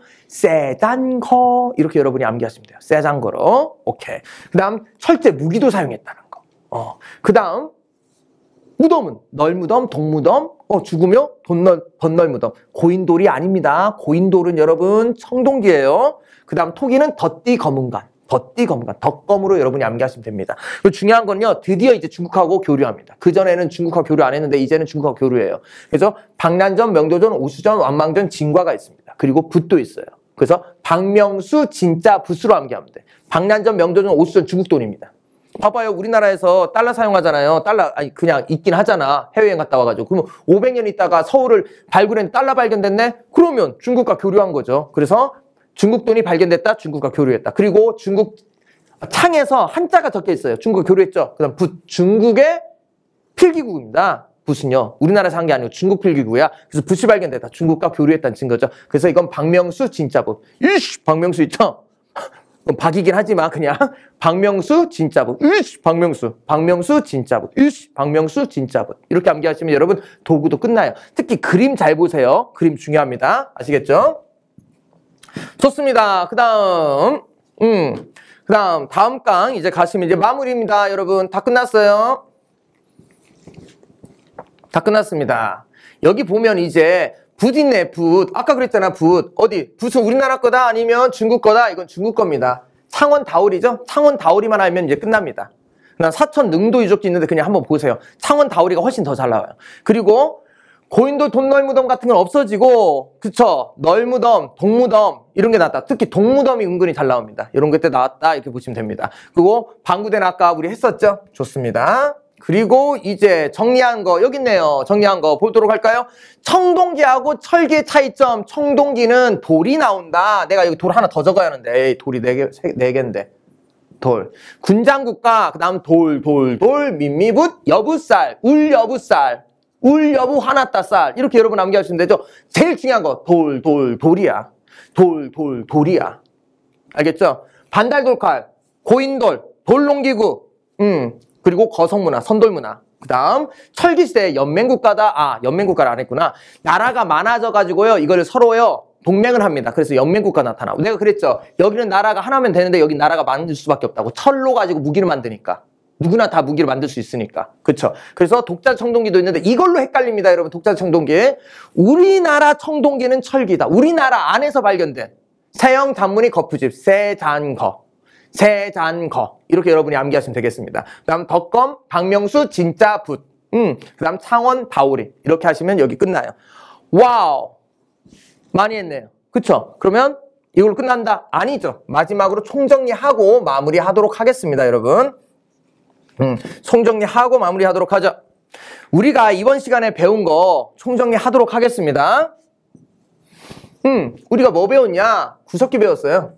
이렇게 여러분이 암기하시면 돼요. 세잔거로. 오케이. 그 다음 철제 무기도 사용했다는 거. 그 다음 무덤은 널무덤, 동무덤, 죽으며 덧널무덤. 고인돌이 아닙니다. 고인돌은 여러분 청동기예요. 그 다음 토기는 덧띠 검은간. 덧검으로 여러분이 암기하시면 됩니다. 그리고 중요한 건요, 드디어 이제 중국하고 교류합니다. 그전에는 중국하고 교류 안 했는데 이제는 중국하고 교류해요. 그래서 방난전, 명조전, 오수전, 완망전, 진과가 있습니다. 그리고 붓도 있어요. 그래서 박명수, 진짜, 붓으로 암기하면 돼. 방난전, 명조전, 오수전 중국 돈입니다. 봐봐요. 우리나라에서 달러 사용하잖아요. 그냥 있긴 하잖아. 해외여행 갔다 와가지고. 그러면 500년 있다가 서울을 발굴했는데 달러 발견됐네? 그러면 중국과 교류한 거죠. 그래서 중국 돈이 발견됐다. 중국과 교류했다. 그리고 중국 창에서 한자가 적혀 있어요. 중국 교류했죠. 그다음 붓, 중국의 필기구입니다. 붓은요. 우리나라에서 한 게 아니고 중국 필기구야. 그래서 붓이 발견됐다. 중국과 교류했다는 증거죠. 그래서 이건 박명수 진짜 붓. 이씨, 박명수 있죠? 박이긴 하지만 그냥 박명수 진짜 붓. 이씨, 박명수 진짜 붓. 이씨, 박명수 진짜 붓. 이렇게 암기하시면 여러분 도구도 끝나요. 특히 그림 잘 보세요. 그림 중요합니다. 아시겠죠? 좋습니다. 그다음 다음 강 이제 가시면 이제 마무리입니다. 여러분 다 끝났어요. 다 끝났습니다. 여기 보면 이제 붓 있네, 붓. 아까 그랬잖아, 붓. 어디? 붓은 우리나라 거다 아니면 중국 거다? 이건 중국 겁니다. 창원 다오리죠? 창원 다오리만 알면 이제 끝납니다. 그다음 사천 능도 유적지 있는데 그냥 한번 보세요. 창원 다오리가 훨씬 더 잘 나와요. 그리고 고인돌 돈널무덤 같은 건 없어지고, 그쵸? 널무덤, 동무덤 이런 게 나왔다. 특히 동무덤이 은근히 잘 나옵니다. 이런 게 때 나왔다 이렇게 보시면 됩니다. 그리고 방구대는 아까 우리 했었죠? 좋습니다. 그리고 이제 정리한 거 여기 있네요. 정리한 거 보도록 할까요? 청동기하고 철기의 차이점. 청동기는 돌이 나온다. 내가 여기 돌 하나 더 적어야 하는데 에이, 돌이 4개인데 돌. 군장국가 그다음 돌 민미붓 여부쌀 울여부쌀 울여부 화났다쌀 이렇게 여러분 암기하시면 되죠. 제일 중요한 거 돌이야. 돌이야. 알겠죠? 반달돌칼 고인돌 돌농기구 그리고 거성문화, 선돌문화. 그 다음 철기시대 연맹국가다. 연맹국가를 안 했구나. 나라가 많아져가지고요. 이걸 서로요. 동맹을 합니다. 그래서 연맹국가 나타나고. 내가 그랬죠. 여기는 나라가 하나면 되는데 여기 나라가 만들 수밖에 없다고. 철로 가지고 무기를 만드니까. 누구나 다 무기를 만들 수 있으니까. 그쵸? 그래서 독자 청동기도 있는데 이걸로 헷갈립니다. 여러분 독자 청동기. 우리나라 청동기는 철기다. 우리나라 안에서 발견된 세영 단문이 거푸집 세잔거. 이렇게 여러분이 암기하시면 되겠습니다. 그 다음 덕검, 박명수, 진짜 붓. 그 다음 창원, 다오리. 이렇게 하시면 여기 끝나요. 와우. 많이 했네요. 그쵸? 그러면 이걸로 끝난다? 아니죠. 마지막으로 총정리하고 마무리하도록 하겠습니다, 여러분. 총정리하고 마무리하도록 하죠. 우리가 이번 시간에 배운 거 총정리하도록 하겠습니다. 우리가 뭐 배웠냐? 구석기 배웠어요.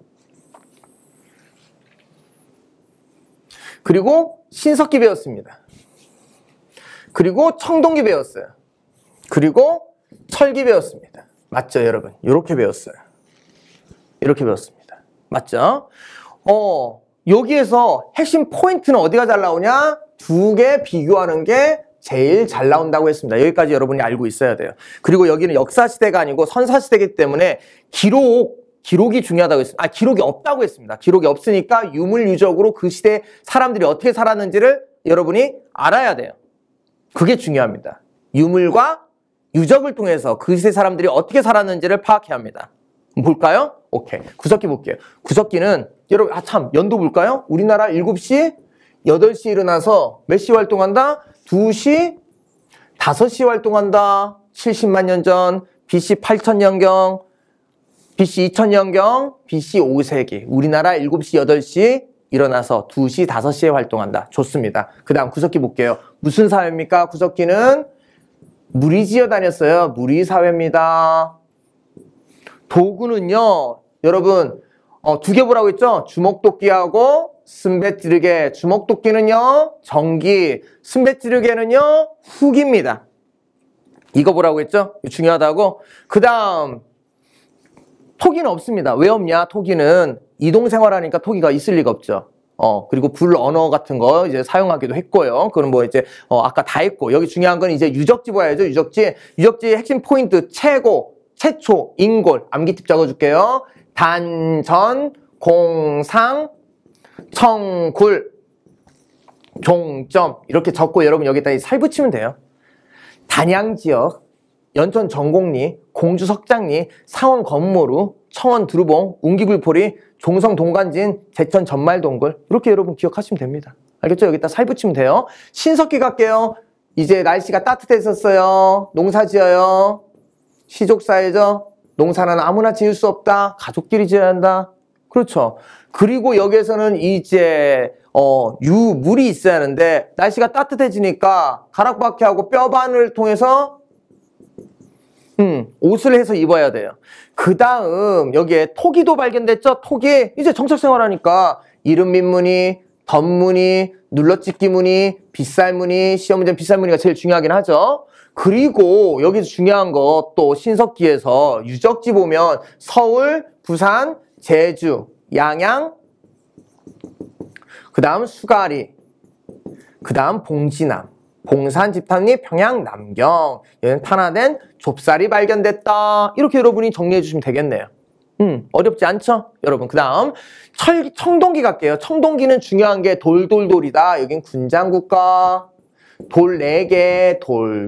그리고 신석기 배웠습니다. 그리고 청동기 배웠어요. 그리고 철기 배웠습니다. 맞죠, 여러분? 이렇게 배웠어요. 이렇게 배웠습니다. 맞죠? 여기에서 핵심 포인트는 어디가 잘 나오냐? 2개 비교하는 게 제일 잘 나온다고 했습니다. 여기까지 여러분이 알고 있어야 돼요. 그리고 여기는 역사시대가 아니고 선사시대이기 때문에 기록이 중요하다고 했습니다. 기록이 없다고 했습니다. 기록이 없으니까 유물유적으로 그 시대에 사람들이 어떻게 살았는지를 여러분이 알아야 돼요. 그게 중요합니다. 유물과 유적을 통해서 그 시대 사람들이 어떻게 살았는지를 파악해야 합니다. 볼까요? 오케이. 구석기 볼게요. 구석기는 여러분 연도 볼까요? 우리나라 7시, 8시 일어나서 몇 시 활동한다? 2시, 5시 활동한다. 70만 년 전, BC 8000년경, BC 2000년경, BC 5세기. 우리나라 7시, 8시 일어나서 2시, 5시에 활동한다. 좋습니다. 그 다음 구석기 볼게요. 무슨 사회입니까? 구석기는 물이 지어 다녔어요. 물이 사회입니다. 도구는요, 여러분, 2개 보라고 했죠? 주먹도끼하고 쓴배찌르개. 주먹도끼는요, 전기. 쓴배찌르개는요, 후기입니다. 이거 보라고 했죠? 중요하다고. 그 다음, 토기는 없습니다. 왜 없냐? 토기는 이동생활하니까 토기가 있을 리가 없죠. 그리고 불 언어 같은 거 이제 사용하기도 했고요. 그럼 뭐 이제 아까 다 했고, 여기 중요한 건 이제 유적지 봐야죠. 유적지의 핵심 포인트 최초, 인골, 암기팁 적어줄게요. 단전, 공상, 청굴, 종점 이렇게 적고 여러분 여기다 살 붙이면 돼요. 단양지역, 연천 전곡리, 공주 석장리, 상원 건모루, 청원 두루봉, 운기불포리, 종성 동간진, 제천 전말동굴 이렇게 여러분 기억하시면 됩니다. 알겠죠? 여기다 살 붙이면 돼요. 신석기 갈게요. 이제 날씨가 따뜻해졌어요. 농사 지어요. 시족사회죠. 농사는 아무나 지을 수 없다. 가족끼리 지어야 한다. 그렇죠. 그리고 여기에서는 이제 유물이 있어야 하는데 날씨가 따뜻해지니까 가락박히하고 뼈반을 통해서 옷을 해서 입어야 돼요. 그 다음 여기에 토기도 발견됐죠. 토기 이제 정착생활하니까 이름 민무늬, 덧무늬, 눌러찍기 무늬, 빗살무늬, 시험 문제는 빗살무늬가 제일 중요하긴 하죠. 그리고 여기서 중요한 거 또 신석기에서 유적지 보면 서울, 부산, 제주, 양양, 그 다음 수가리, 그 다음 봉지남, 봉산, 집탐리, 평양, 남경, 여기는 탄화된 좁쌀이 발견됐다. 이렇게 여러분이 정리해 주시면 되겠네요. 어렵지 않죠? 여러분, 그 다음 청동기 갈게요. 청동기는 중요한 게 돌돌돌이다. 여긴 군장국가, 돌 4개,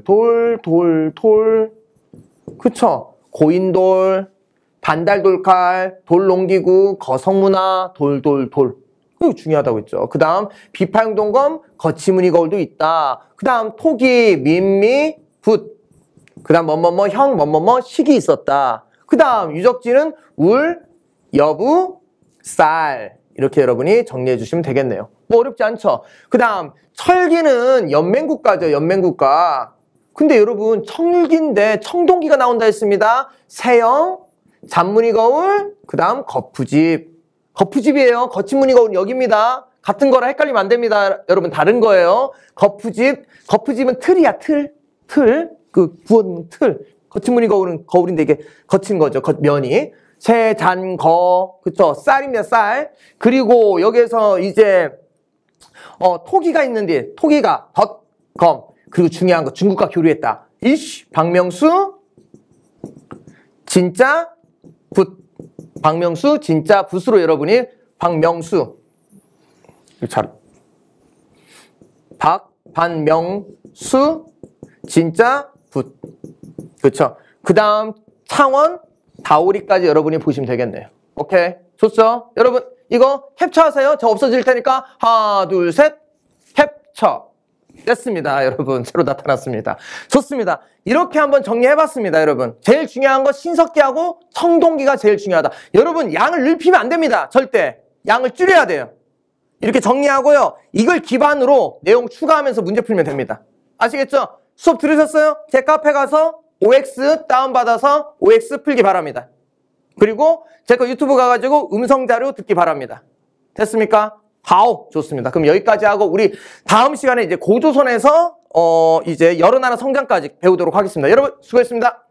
돌. 그쵸? 고인돌, 반달돌칼, 돌농기구, 거성문화, 돌. 이거 중요하다고 했죠. 그 다음 비파용동검, 거치무늬 거울도 있다. 그 다음 토기, 민미, 붓. 그 다음 형, 식이 있었다. 그 다음 유적지는 울, 여부, 쌀. 이렇게 여러분이 정리해 주시면 되겠네요. 뭐 어렵지 않죠? 그 다음 철기는 연맹국가죠. 연맹국가. 근데 여러분 청일기인데 청동기가 나온다 했습니다. 세영, 잔무늬 거울, 그 다음 거푸집. 거푸집이에요. 거친무늬 거울은 여기입니다. 같은 거라 헷갈리면 안 됩니다. 여러분 다른 거예요. 거푸집은 틀이야. 틀. 그 부어놓은 틀. 거친무늬 거울은 거울인데 이게 거친 거죠. 면이. 세잔거, 그쵸? 쌀입니다. 쌀. 그리고 여기에서 이제 토기가 있는데 토기가 덧검. 그리고 중요한 거 중국과 교류했다. 박명수 진짜 붓. 박명수 진짜 붓으로 여러분이 반명수 진짜 붓. 그쵸? 그 다음 창원 다오리까지 여러분이 보시면 되겠네요. 오케이? 좋죠? 여러분 이거 캡처하세요. 저 없어질 테니까 하나 둘 셋 캡처. 됐습니다. 여러분 새로 나타났습니다. 좋습니다. 이렇게 한번 정리해봤습니다. 여러분 제일 중요한 거 신석기하고 청동기가 제일 중요하다. 여러분 양을 넓히면 안 됩니다. 절대 양을 줄여야 돼요. 이렇게 정리하고요. 이걸 기반으로 내용 추가하면서 문제 풀면 됩니다. 아시겠죠? 수업 들으셨어요? 제 카페 가서 OX 다운받아서 OX 풀기 바랍니다. 그리고 제 거 유튜브 가가지고 음성자료 듣기 바랍니다. 됐습니까? 하오, 좋습니다. 그럼 여기까지 하고 우리 다음 시간에 이제 고조선에서 이제 여러 나라 성장까지 배우도록 하겠습니다. 여러분 수고했습니다.